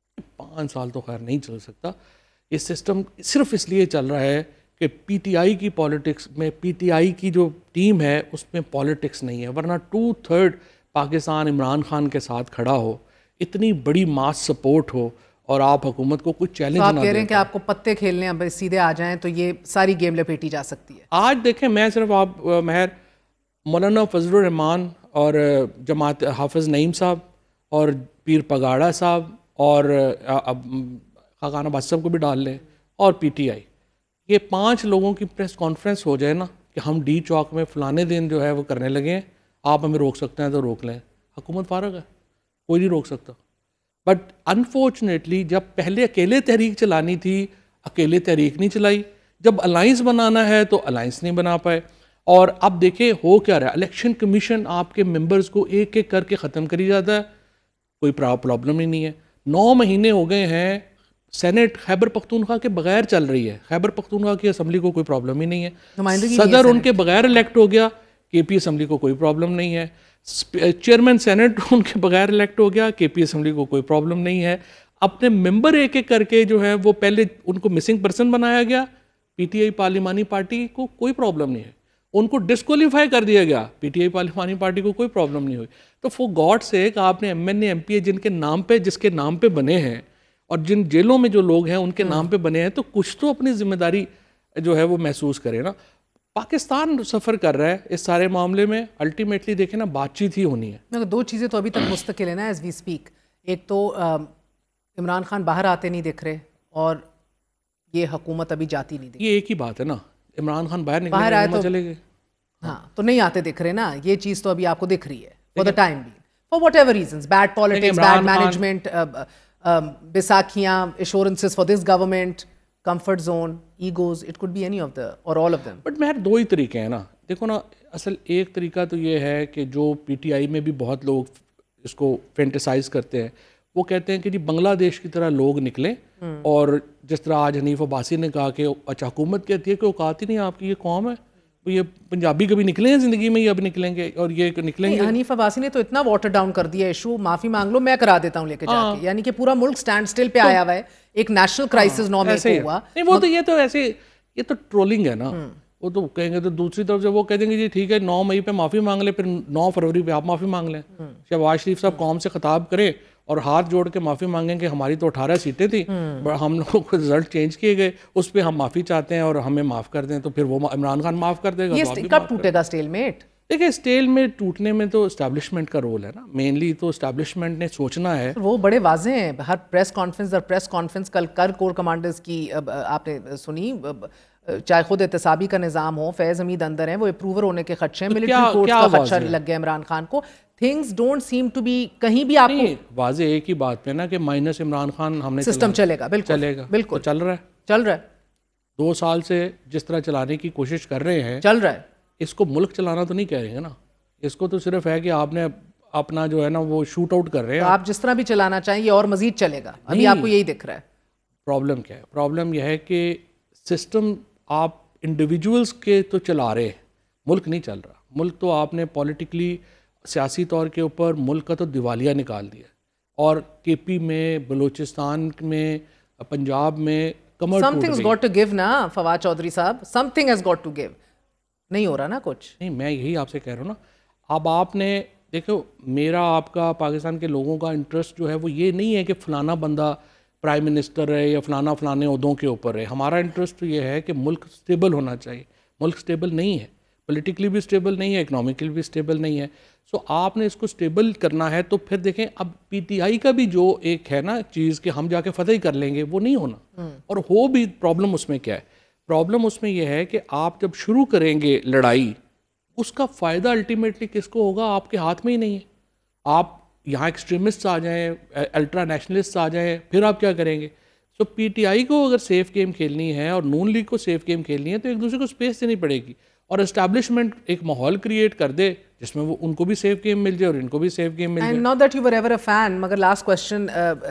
5 سال تو خیر نہیں چل سکتا. یہ سسٹم صرف اس لیے چل رہا ہے کہ پی ٹی آئی کی پالیٹکس میں، پی ٹی آئی کی جو ٹیم ہے اس میں پالیٹکس نہیں ہے. ورنہ 2/3 پاکستان عمران خان کے ساتھ کھڑا ہو، اتنی بڑی ماس سپورٹ ہو، اور آپ حکومت کو کوئی چیلنج نہ دیں.
آپ کہہ رہے ہیں کہ آپ کو پتے کھیلنے اب سیدھے آ جائیں تو یہ ساری گیم لپیٹی جا سکتی ہے.
آج دیکھیں میں صرف آپ مہر مولانا فضل الرحمان اور جماعت حافظ نعیم صاحب اور پیر پگاڑا صاحب اور خاقان عباس صاحب کو بھی ڈال لیں، اور پی ٹی آئی، یہ 5 لوگوں کی پریس کانفرنس ہو جائے نا کہ ہم ڈی چوک میں فلانے دن جو ہے وہ کرنے لگے ہیں، آپ ہمیں روک سکتے ہیں تو روک لیں. حکومت فارغ ہے، کوئی نہیں روک سکتا. بٹ انفارچونیٹلی جب پہلے اکیلے تحریک چلانی تھی، اکیلے تحریک نہیں چلائی. جب الائنس بنانا ہے تو الائنس نہیں بنا پائے. اور اب دیکھیں ہو کیا رہا ہے، الیکشن کمیشن آپ کے ممبرز کو ایک ایک کر کے ختم کری جاتا ہے، کوئی پرابلم ہی نہیں ہے. 9 مہینے ہو گئے ہیں، سینٹ خیبر پختونخوا کے بغیر چل رہی ہے. خیبر پختونخوا کی اسمبلی کو کوئی پرابلم ہی نہیں ہے. صدر ان کے بغیر الیکٹ ہو گیا، کے پی اسمبلی کو کوئی پرابلم نہیں ہے. چیئرمین سینٹ ان کے بغیر الیکٹ ہو گیا، کے پی اسمبلی کو کوئی پرابلم نہیں ہے. اپنے ممبر ایک ایک کر کے جو ہے وہ پہلے ان کو مسنگ پرسن بنایا گیا. پی ٹی آئی پارلیمانی پارٹی کو کوئی پرابلم نہیں ہے. ان کو ڈسکوالیفائی کر دیا گیا، پی ٹی آئی پارلیمانی پارٹی کو کوئی پرابلم نہیں ہوئی. تو فور گاڈ سیک آپ نے M N A M P A جن کے نام پہ، جس کے نام پہ بنے ہیں، اور جن جیلوں میں جو لوگ ہیں ان کے نام پہ بنے ہیں، تو کچھ تو اپنی ذمہ داری جو ہے وہ محسوس کرے نا. پاکستان سفر کر رہا ہے اس سارے معاملے میں. الٹیمیٹلی دیکھیں نا، بات چیت ہی ہونی ہے.
2 چیزیں تو ابھی تک مستقل ہیں نا ایز وی اسپیک. ایک تو عمران خان باہر آتے نہیں دکھ رہے، اور یہ حکومت ابھی جاتی نہیں دکھ.
یہ ایک ہی بات ہے نا, عمران خان باہر
باہر آئے
نکلے
تو
چلے گئے,
ہاں تو نہیں آتے دکھ رہے نا, یہ چیز تو ابھی آپ کو دکھ رہی ہے for the time being, for whatever reasons, bad politics, bad management, بیساکھیاں, assurances for this government, comfort zone, egos, it could be any of the or all of them.
But مہر دو ہی طریقے ہیں نا, دیکھو نا, اصل ایک طریقہ تو یہ ہے کہ جو پی ٹی آئی میں بھی بہت لوگ اس کو فینٹیسائز کرتے ہیں, وہ کہتے ہیں کہ جی بنگلہ دیش کی طرح لوگ نکلیں, اور جس طرح آج حنیف عباسی نے کہا کہ اچھا حکومت کہتی ہے کہ اوقات ہی نہیں آپ کی, یہ قوم ہے, یہ پنجابی کبھی نکلے ہیں زندگی میں, یہ اب نکلیں گے اور یہ نکلیں گے.
حنیف عباسی نے تو اتنا واٹر ڈاؤن کر دیا ایشو, معافی مانگ لو میں کرا دیتا ہوں لے کے جا کے, یعنی کہ پورا ملک سٹینڈ سٹل پہ آیا ہوا ہے, ایک نیشنل کرائسس 9 مئی کو ہوا.
نہیں وہ تو یہ تو ایسے, یہ تو ٹرولنگ ہے نا, وہ تو کہیں گے, تو دوسری طرف سے وہ کہہ دیں گے جی ٹھیک ہے 9 مئی پہ معافی مانگ لیں, پھر 9 فروری پہ آپ معافی مانگ لیں. شہباز شریف صاحب قوم سے خطاب کریں اور ہاتھ جوڑ کے معافی مانگیں کہ ہماری تو 18 سیٹیں تھیں, ہم لوگوں کو رزلٹ چینج کیے گئے, اس پہ ہم معافی چاہتے ہیں اور ہمیں معاف کر دیں, تو پھر وہ عمران خان معاف کر دے گا.
یہ کب ٹوٹے گا اسٹیل میٹ؟
دیکھیں اسٹیل میں ٹوٹنے میں تو اسٹیبلشمنٹ کا رول ہے نا, مینلی تو اسٹیبلشمنٹ نے سوچنا ہے.
وہ بڑے واضح ہیں, ہر پریس کانفرنس کل کور کمانڈرز کی آپ نے سنی, چاہے خود احتسابی کا نظام ہو, فیض حمید اندر ہیں, وہ اپروور ہونے کے خدشے ہیں, ملٹری کورٹس کا خدشہ لگ گیا عمران خان کو. Things don't seem to be کہیں بھی آپ کو
واضح ایک ہی بات پہ نا کہ مائنس عمران خان ہم نے
سسٹم چلے گا, بالکل
چلے گا,
بالکل
چل رہا ہے
2
سال سے جس طرح چلانے کی کوشش کر رہے ہیں,
چل رہا ہے.
اس کو ملک چلانا تو نہیں کہہ رہے ہیں نا, اس کو تو صرف ہے کہ آپ نے اپنا جو ہے نا وہ شوٹ آؤٹ کر رہے ہیں.
آپ جس طرح بھی چلانا چاہیں یہ اور مزید چلے گا, ابھی آپ کو یہی دکھ رہا ہے.
پرابلم کیا ہے؟ پرابلم یہ ہے کہ سسٹم آپ انڈیویجولز کے تو چلا رہے ہیں, ملک نہیں چل رہا. ملک تو آپ نے پولیٹیکلی سیاسی طور کے اوپر ملک کا تو دیوالیہ نکال دیا, اور کے پی میں, بلوچستان میں, پنجاب میں کمر ٹوٹ گئی.
Something's got to give نا فواد چودھری صاحب, something has got to give. نہیں ہو رہا نا کچھ.
نہیں میں یہی آپ سے کہہ رہا ہوں نا, اب آپ نے دیکھو میرا آپ کا پاکستان کے لوگوں کا انٹرسٹ جو ہے وہ یہ نہیں ہے کہ فلانا بندہ پرائم منسٹر ہے یا فلانے عہدوں کے اوپر ہے. ہمارا انٹرسٹ یہ ہے کہ ملک سٹیبل ہونا چاہیے. ملک سٹیبل نہیں ہے, پولیٹیکلی بھی سٹیبل نہیں ہے, اکنامکلی بھی سٹیبل نہیں ہے. سو آپ نے اس کو سٹیبل کرنا ہے, تو پھر دیکھیں اب پی ٹی آئی کا بھی جو ایک ہے نا چیز کہ ہم جا کے فتح کر لیں گے, وہ نہیں ہونا. اور ہو بھی پرابلم اس میں کیا ہے؟ پرابلم اس میں یہ ہے کہ آپ جب شروع کریں گے لڑائی, اس کا فائدہ الٹیمیٹلی کس کو ہوگا؟ آپ کے ہاتھ میں ہی نہیں ہے. آپ یہاں ایکسٹریمسٹ آ جائیں, الٹرا نیشنلسٹ آ جائیں, پھر آپ کیا کریں گے؟ سو پی ٹی آئی کو اگر سیف گیم کھیلنی ہے اور نون لیگ کو سیف گیم کھیلنی ہے تو ایک دوسرے کو اسپیس دینی پڑے گی, اور اسٹیبلشمنٹ ایک ماحول کریٹ کر دے جس میں وہ ان کو بھی سیف گیم مل جائے اور ان کو بھی سیف گیم مل جائے.
And not that you were ever a fan, مگر لاسٹ کوسچن,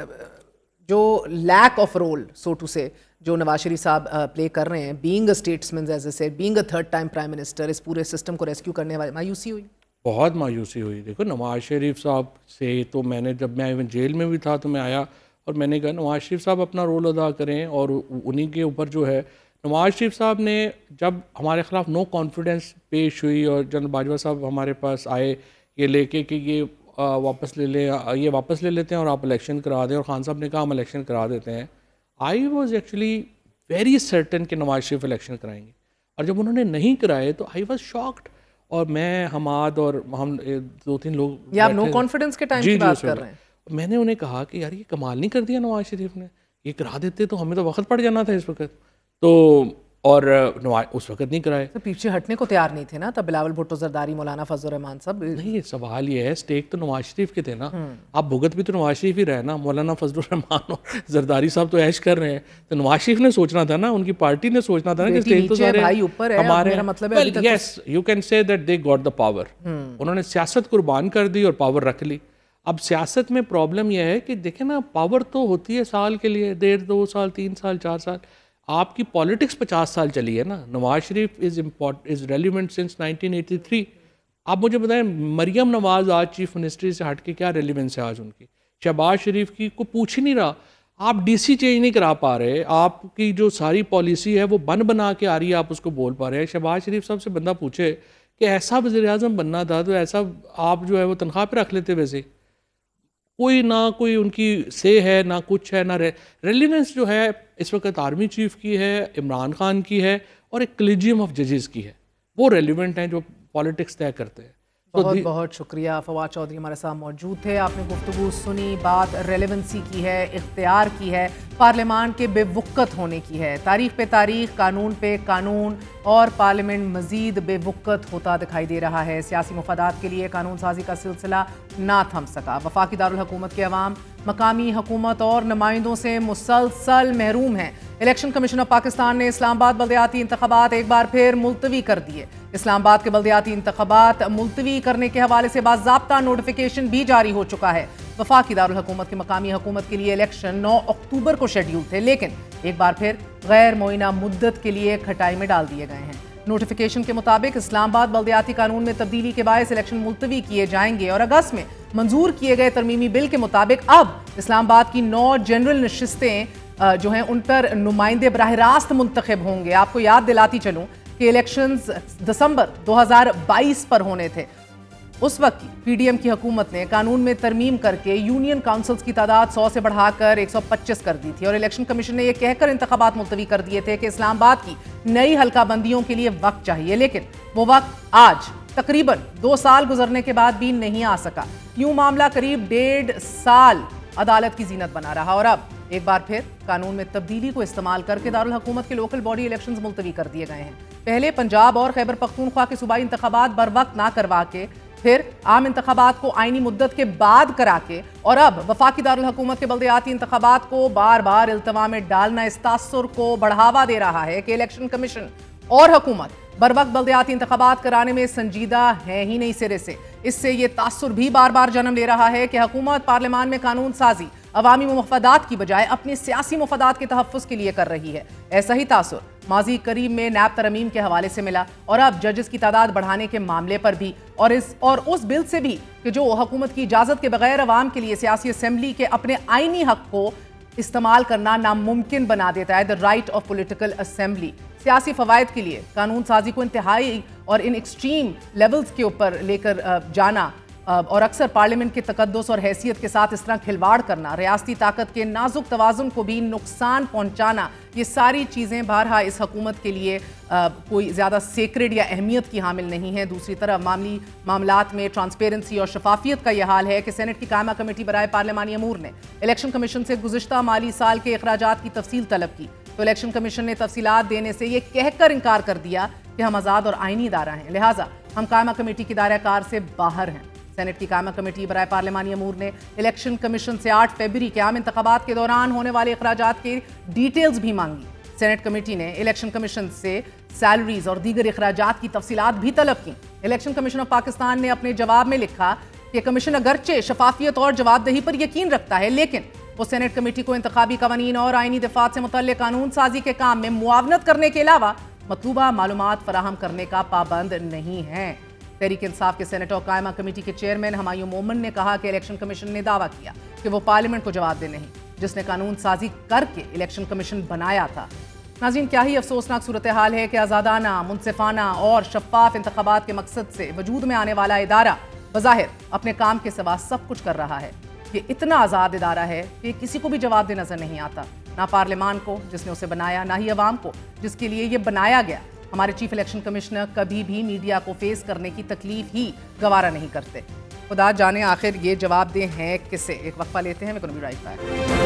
جو like of role so to say جو نواز شریف صاحب پلے کر رہے ہیں, being a statesman as a said, being a third time prime minister, اس پورے سسٹم کو ریسکیو کرنے والے, مایوسی ہوئی؟
بہت مایوسی ہوئی. دیکھو نواز شریف صاحب سے تو میں نے, جب میں ایون جیل میں بھی تھا تو میں آیا اور میں نے کہا نواز شریف صاحب اپنا رول ادا کریں, اور انہی کے اوپر جو ہے نواز شریف صاحب نے جب ہمارے خلاف نو کانفیڈنس پیش ہوئی اور جنرل باجوہ صاحب ہمارے پاس آئے یہ لے کے کہ یہ واپس لے لیں, یہ واپس لے لیتے ہیں اور آپ الیکشن کرا دیں, اور خان صاحب نے کہا ہم الیکشن کرا دیتے ہیں. I was actually very certain کہ نواز شریف الیکشن کرائیں گے, اور جب انہوں نے نہیں کرائے تو آئی واز شاکڈ. اور میں, حماد اور ہم 2-3 لوگ,
یہ آپ نو کانفیڈنس کے ٹائم کی بات کر رہے ہیں,
میں نے انہیں کہا کہ یار یہ کمال نہیں کر دیا نواز شریف نے, یہ کرا دیتے تو ہمیں تو وقت پڑ جانا تھا اس وقت. تو اور اس وقت نہیں کرائے.
تو پیچھے ہٹنے کو تیار نہیں تھے نا تب بلاول بھٹو زرداری, مولانا فضل الرحمان صاحب.
نہیں, سوال یہ ہے اسٹیک تو نواز شریف کے تھے نا, آپ بھگت بھی تو نواز شریف ہی رہے نا. مولانا فضل الرحمان اور زرداری صاحب تو عیش کر رہے ہیں, تو نواز شریف نے سوچنا تھا نا, ان کی پارٹی نے سوچنا تھا نا کہ اسٹیک تو سارے ہمارے. Yes you can say that they got the power. انہوں نے سیاست قربان کر دی اور پاور رکھ لی. اب سیاست میں پرابلم یہ ہے کہ دیکھیں نا, پاور تو ہوتی ہے سال کے لیے, 1.5 2 سال 3 سال 4 سال, آپ کی پالیٹکس 50 سال چلی ہے نا. Nawaz Sharif is relevant since 1983. آپ مجھے بتائیں مریم نواز آج چیف منسٹری سے ہٹ کے کیا ریلیونس ہے آج ان کی؟ شہباز شریف کی کو پوچھ ہی نہیں رہا. آپ ڈی سی چینج نہیں کرا پا رہے, آپ کی جو ساری پالیسی ہے وہ بنا کے آ رہی ہے, آپ اس کو بول پا رہے ہیں. شہباز شریف صاحب سے بندہ پوچھے کہ ایسا وزیر اعظم بننا تھا تو ایسا آپ جو ہے وہ تنخواہ پہ رکھ لیتے. ویسے کوئی نہ کوئی ان کی سے ہے, نہ کچھ ہے, نہ ریلیونس جو ہے اس وقت آرمی چیف کی ہے, عمران خان کی ہے, اور ایک کلیجیم آف ججز کی ہے. وہ ریلیونٹ ہیں جو پالیٹکس طے کرتے ہیں.
बहुत बहुत शुक्रिया। फवाद चौधरी हमारे साथ मौजूद थे। आपने गुफ्तगू सुनी, बात रेलेवेंसी की है, इख्तियार की है, पार्लियामान के बेवुक्कत होने की है। तारीख पे तारीख, कानून पे कानून, और पार्लियामेंट मजीद बेवुक्कत होता दिखाई दे रहा है। सियासी मुफादात के लिए कानून साजी का सिलसिला ना थम सका। वफाकी दारुल हुकूमत के अवाम मकामी हुकूमत और नुमाइंदों से मुसलसल महरूम हैं। इलेक्शन कमीशन ऑफ पाकिस्तान ने इस्लामाबाद बल्दियाती इंतखाबात एक बार फिर मुलतवी कर दिए। इस्लामाबाद के बल्दियाती इंतखाबात मुलतवी करने के हवाले से बाज़ाब्ता नोटिफिकेशन भी जारी हो चुका है। वफाकी दारुल हुकूमत की मकामी हुकूमत के लिए इलेक्शन 9 अक्टूबर को शेड्यूल थे, लेकिन एक बार फिर गैर मुइना मुद्दत के लिए खटाई में डाल दिए गए हैं। नोटिफिकेशन के मुताबिक इस्लामाबाद बल्दियाती कानून में तब्दीली के बायस इलेक्शन मुलतवी किए जाएंगे और अगस्त में मंजूर किए गए तरमीमी बिल के मुताबिक अब इस्लामाबाद की 9 जनरल नशिस्तें जो हैं उन पर नुमाइंदे बराह रास्त मुंतखब होंगे। आपको याद दिलाती चलूं कि इलेक्शंस दिसंबर 2022 पर होने थे। उस वक्त की पीडीएम की हुकूमत ने कानून में तरमीम करके यूनियन काउंसिल्स की तादाद 100 से बढ़ाकर 125 कर दी थी और इलेक्शन कमीशन ने यह कहकर इंतखाबात मुलतवी कर दिए थे कि इस्लामाबाद की नई हल्का बंदियों के लिए वक्त चाहिए, लेकिन वो वक्त आज तकरीबन 2 साल गुजरने के बाद भी नहीं आ सका। यूं मामला करीब 1.5 साल अदालत की जीनत बना रहा और अब एक बार फिर कानून में तब्दीली को इस्तेमाल करके दारुल हुकूमत के लोकल बॉडी इलेक्शंस मुलतवी कर दिए गए हैं। पहले पंजाब और खैबर पख्तूनख्वा के सूबाई इंतखाबात बर वक्त ना करवा के, फिर आम इंतखाबात को आईनी मुद्दत के बाद करा के, और अब वफाकी दारुल हुकूमत के बल्दियाती इंतखाबात को बार बार इल्तवा में डालना इस तासुर को बढ़ावा दे रहा है कि इलेक्शन कमीशन और हुकूमत बर वक्त बल्दियाती इंतखाबात कराने में संजीदा है ही नहीं सिरे से। इससे ये तासुर भी बार बार जन्म ले रहा है कि हुकूमत पार्लियामान में कानून साजी अवामी मुफादात की बजाय अपने सियासी मुफादात के तहफ़्फ़ुज़ के लिए कर रही है। ऐसा ही तासुर माजी करीब में नैब तरमीम के हवाले से मिला और अब जजेस की तादाद बढ़ाने के मामले पर भी, और उस बिल से भी कि जो हुकूमत की इजाज़त के बगैर अवाम के लिए सियासी असम्बली के अपने आईनी हक को इस्तेमाल करना नामुमकिन बना देता है। The right of political assembly सियासी फ़वाइद के लिए कानून साजी को इंतहाई और इन एक्सट्रीम लेवल्स के ऊपर लेकर जाना और अक्सर पार्लियामेंट के तकद्दुस और हैसियत के साथ इस तरह खिलवाड़ करना, रियासती ताकत के नाजुक तवाज़ुन को भी नुकसान पहुंचाना, ये सारी चीज़ें बहरहाल इस हुकूमत के लिए कोई ज़्यादा सेक्रेड या अहमियत की हामिल नहीं है। दूसरी तरफ मामलात में ट्रांसपेरेंसी और शफाफियत का यह हाल है कि सेनेट की कायमा कमेटी बराए पार्लियामानी अमूर ने इलेक्शन कमीशन से गुज़िश्ता माली साल के अखराजात की तफसील तलब की, तो इलेक्शन कमीशन ने तफसीलात देने से ये कहकर इनकार कर दिया कि हम आज़ाद और आईनी इदारा हैं, लिहाजा हम कायमा कमेटी की दायरा कार से बाहर हैं। सेनेट की कायमा कमेटी बराए पार्लियामानी अमूर ने इलेक्शन कमीशन से 8 फरवरी के आम इंतखाबात के दौरान होने वाले अखराजात की डिटेल्स भी मांगी। सेनेट कमेटी ने इलेक्शन कमीशन से सैलरीज और दीगर अखराजात की तफसीलात भी तलब की। इलेक्शन कमीशन ऑफ पाकिस्तान ने अपने जवाब में लिखा कि कमीशन अगरचे शफाफियत और जवाबदेही पर यकीन रखता है, लेकिन वो सेनेट कमेटी को इंतखाबी कवानीन और आईनी दफात से मुतल्लिक कानून साजी के काम में मुआवनत करने के अलावा मतलूबा मालूमात फराहम करने का पाबंद नहीं है। तहरीक इंसाफ के सेनेट और कायमा कमेटी के चेयरमैन हमायूं मोमन ने कहा कि इलेक्शन कमीशन ने दावा किया कि वो पार्लियामेंट को जवाब दे नहीं, जिसने कानून साजी करके इलेक्शन कमीशन बनाया था। नाज़रीन, क्या ही अफसोसनाक सूरत हाल है कि आज़ादाना, मुनसिफाना और शफाफ इंतखाबात के मकसद से वजूद में आने वाला इदारा बज़ाहिर अपने काम के सिवा सब कुछ कर रहा है। ये इतना आज़ाद इदारा है कि किसी को भी जवाब दे नजर नहीं आता, ना पार्लियामान को जिसने उसे बनाया, ना ही अवाम को जिसके लिए ये बनाया गया। हमारे चीफ इलेक्शन कमिश्नर कभी भी मीडिया को फेस करने की तकलीफ ही गवारा नहीं करते। खुदा जाने आखिर ये जवाब दे हैं किसे। एक वक्फा लेते हैं, मैं राइट बैक।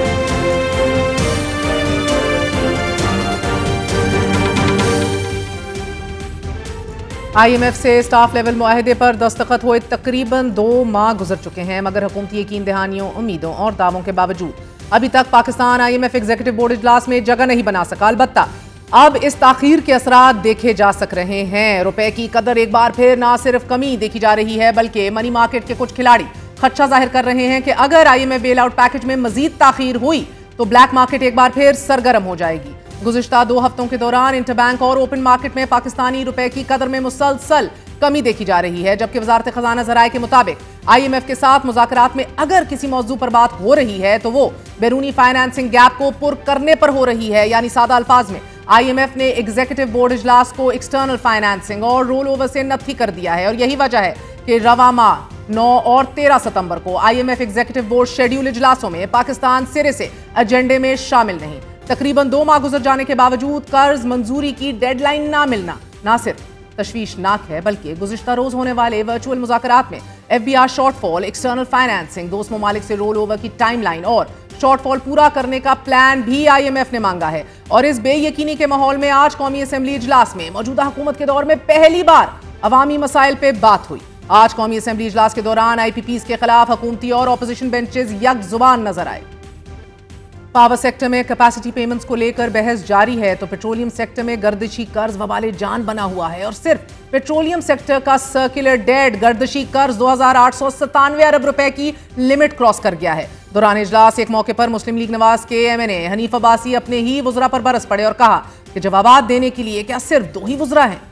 IMF से स्टाफ लेवल मुआहदे पर दस्तखत हुए तकरीबन 2 माह गुजर चुके हैं, मगर हुकूमती यकीन दहानियों, उम्मीदों और दावों के बावजूद अभी तक पाकिस्तान IMF एग्जीक्यूटिव बोर्ड इजलास में जगह नहीं बना सका। अलबत्ता अब इस ताखीर के असरात देखे जा सक रहे हैं। रुपए की कदर एक बार फिर ना सिर्फ कमी देखी जा रही है, बल्कि मनी मार्केट के कुछ खिलाड़ी खदशा जाहिर कर रहे हैं कि अगर IMF बेल आउट पैकेज में मजीद ताखीर हुई तो ब्लैक मार्केट एक बार फिर सरगर्म हो जाएगी। गुज़िश्ता 2 हफ्तों के दौरान इंटरबैंक और ओपन मार्केट में पाकिस्तानी रुपए की कदर में मुसलसल कमी देखी जा रही है, जबकि वजारत खजाना ज़राए के मुताबिक IMF के साथ मुज़ाकरात में अगर किसी मौजू पर बात हो रही है तो वो बैरूनी फाइनेंसिंग गैप को पुर करने पर हो रही है। यानी सादा अल्फाज में IMF ने एग्जीक्यूटिव बोर्ड इजलास को एक्सटर्नल फाइनेंसिंग और रोल ओवर से नफी कर दिया है, और यही वजह है कि रवा माह 9 और 13 सितंबर को IMF एग्जीक्यूटिव बोर्ड शेड्यूल इजलासों में पाकिस्तान सिरे से एजेंडे में शामिल नहीं। तकरीबन 2 माह गुजर जाने के बावजूद कर्ज मंजूरी की डेडलाइन ना मिलना न सिर्फ तशवीशनाक है, बल्कि गुज़िश्ता रोज होने वाले वर्चुअल मुज़ाकरात में FBR शॉर्टफॉल, एक्सटर्नल फाइनेंसिंग, दोस्त ममालिक से रोल ओवर की टाइमलाइन और शॉर्टफॉल पूरा करने का प्लान भी IMF ने मांगा है। और इस बेयकीनी के माहौल में आज कौमी असेंबली इजलास में मौजूदा हुकूमत के दौर में पहली बार अवामी मसाइल पे बात हुई। आज कौमी असेंबली इजलास के दौरान IPPs के खिलाफ हुकूमती और ऑपोजिशन बेंचेस यकजुबान नजर आए। पावर सेक्टर में कैपेसिटी पेमेंट्स को लेकर बहस जारी है तो पेट्रोलियम सेक्टर में गर्दिशी कर्ज वबाले जान बना हुआ है और सिर्फ पेट्रोलियम सेक्टर का सर्कुलर डेट गर्दिशी कर्ज 2897 अरब रुपए की लिमिट क्रॉस कर गया है। दौरान इजलास एक मौके पर मुस्लिम लीग नवाज के MNA हनीफ अब्बासी अपने ही वुज़रा पर बरस पड़े और कहा कि जवाबात देने के लिए क्या सिर्फ 2 ही वुज़रा हैं।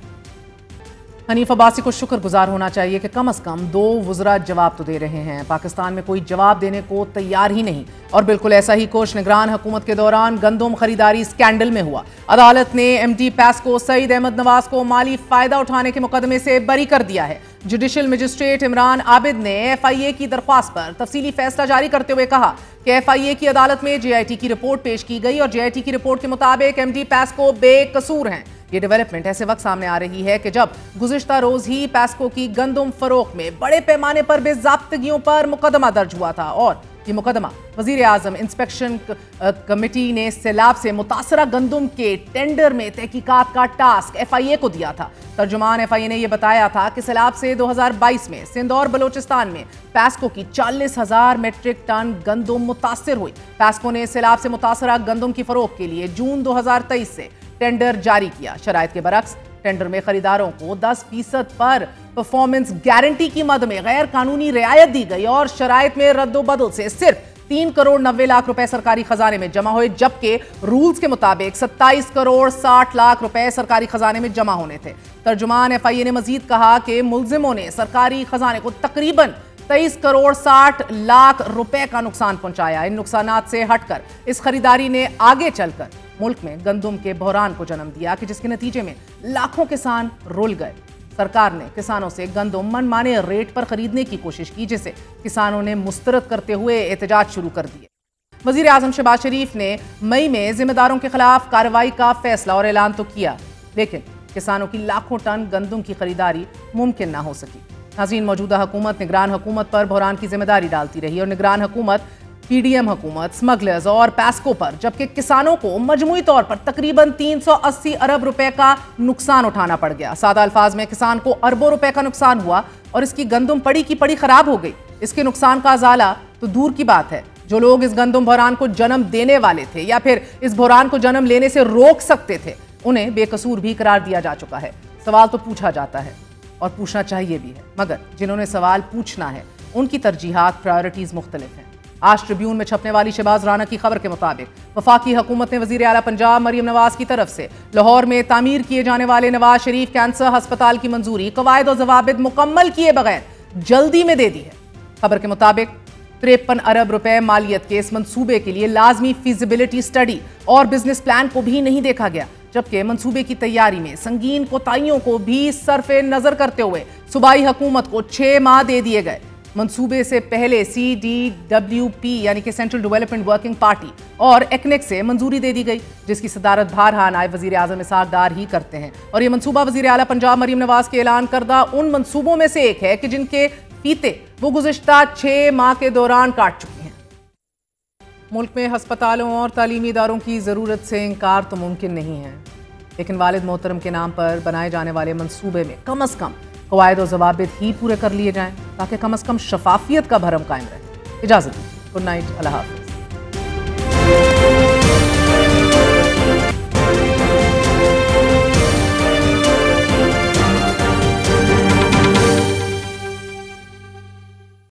हनीफ अब्बासी को शुक्रगुजार होना चाहिए कि कम से कम 2 वुज़रा जवाब तो दे रहे हैं। पाकिस्तान में कोई जवाब देने को तैयार ही नहीं। और बिल्कुल ऐसा ही कुछ निगरान हुकूमत के दौरान गंदम खरीदारी स्कैंडल में हुआ। अदालत ने MD पैस्को सईद अहमद नवाज को माली फायदा उठाने के मुकदमे से बरी कर दिया है। जुडिशल मजिस्ट्रेट इमरान आबिद ने FIA की दरख्वास्त पर तफसीली फैसला जारी करते हुए कहा कि FIA की अदालत में JIT की रिपोर्ट पेश की गई और JIT की रिपोर्ट के मुताबिक MD पैस्को बेकसूर हैं। ये डेवलपमेंट ऐसे वक्त सामने आ रही है कि जब गुज़िश्ता रोज ही पैस्को की गंदम फरोख्त में बड़े पैमाने पर बेज़ाब्तगियों पर मुकदमा दर्ज हुआ था और ये मुकदमा वज़ीर आज़म इंस्पेक्शन कमेटी ने सैलाब से मुतासरा गंदम के टेंडर में तहकीकात का टास्क FIA को दिया था। तर्जुमान FIA ने यह बताया था कि सैलाब से 2022 में सिंध और बलोचिस्तान में पैस्को की 40,000 मेट्रिक टन गंदम मुतासर हुई। पैस्को ने सैलाब से मुतासरा गंदम की फरोख्त के लिए जून 2023 से टेंडर जारी किया। शराइत के बरक्स टेंडर में खरीदारों को 10% पर परफॉर्मेंस गारंटी की मद में गैर कानूनी रियायत दी गई और शराइत में रद्दोबदल से सिर्फ 3 करोड़ 90 लाख रुपए सरकारी खजाने में जमा हुए, जबकि रूल्स के मुताबिक 27 करोड़ 60 लाख रुपए सरकारी खजाने में जमा होने थे। तर्जुमान FIA ने मजीद कहा कि मुलजिमों ने सरकारी खजाने को तकरीबन 23 करोड़ 60 लाख रुपए का नुकसान पहुंचाया। इन नुकसानात से हटकर इस खरीदारी ने आगे चलकर मुल्क में गंदम के बहरान को जन्म दिया कि जिसके नतीजे में लाखों किसान रुल गए। सरकार ने किसानों से गंदम मनमाने रेट पर खरीदने की कोशिश की, जिसे किसानों ने मुस्तरद करते हुए एहतजाज शुरू कर दिए। वज़ीर आज़म शहबाज शरीफ ने मई में जिम्मेदारों के खिलाफ कार्रवाई का फैसला और ऐलान तो किया, लेकिन किसानों की लाखों टन गंदम की खरीदारी मुमकिन ना हो सकी। नाज़रीन, मौजूदा हुकूमत निगरान हुकूमत पर बहरान की जिम्मेदारी डालती रही और निगरान हुकूमत PDM हुकूमत, स्मगलर्स और पैस्को पर, जबकि किसानों को मजमूई तौर पर तकरीबन 380 अरब रुपए का नुकसान उठाना पड़ गया। सादा अल्फाज में किसान को अरबों रुपए का नुकसान हुआ और इसकी गंदम पड़ी की पड़ी खराब हो गई। इसके नुकसान का अजाला तो दूर की बात है, जो लोग इस गंदम बहरान को जन्म देने वाले थे या फिर इस बहरान को जन्म लेने से रोक सकते थे, उन्हें बेकसूर भी करार दिया जा चुका है। सवाल तो पूछा जाता है और पूछना चाहिए भी है, मगर जिन्होंने सवाल पूछना है उनकी तरजीहात, प्रायोरिटीज मुख्तलिफ हैं। आज ट्रिब्यून में छपने वाली शहबाज राना की खबर के मुताबिक वफाकी हुकूमत ने वजीर आला पंजाब मरियम नवाज की तरफ से लाहौर में तामीर किए जाने वाले नवाज शरीफ कैंसर अस्पताल की मंजूरी कवायद और जवाबित मुकम्मल किए बगैर जल्दी में दे दी है। खबर के मुताबिक 53 अरब रुपए मालियत के इस मंसूबे के लिए लाजमी फीजिबिलिटी स्टडी और बिजनेस प्लान को भी नहीं देखा गया, जबकि मंसूबे की तैयारी में संगीन कोताहियों को भी सरफे नजर करते हुए सूबाई हुकूमत को 6 माह दे दिए गए। मंसूबे से पहले CDWP यानी कि सेंट्रल डेवलपमेंट वर्किंग पार्टी और ECNEC से मंजूरी दे दी गई, जिसकी सदारत बहरहाल नायब वजीर आज़म इसहाक डार ही करते हैं। और ये मंसूबा वजीर आला पंजाब मरियम नवाज के ऐलान करदा उन मंसूबों में से एक है कि जिनके फीते वो गुज़िश्ता 6 माह के दौरान काट चुकी हैं। मुल्क में हस्पतालों और तालीमी इदारों की ज़रूरत से इनकार तो मुमकिन नहीं है, लेकिन वालिद मोहतरम के नाम पर बनाए जाने वाले मंसूबे में कम अज़ कम कवायद और ज़वाबित ही पूरे कर लिए जाएं, ताकि कम अज़ कम शफाफियत का भरम कायम रहे। इजाज़त दीजिए। गुड नाइट, अल्लाह हाफ़िज़।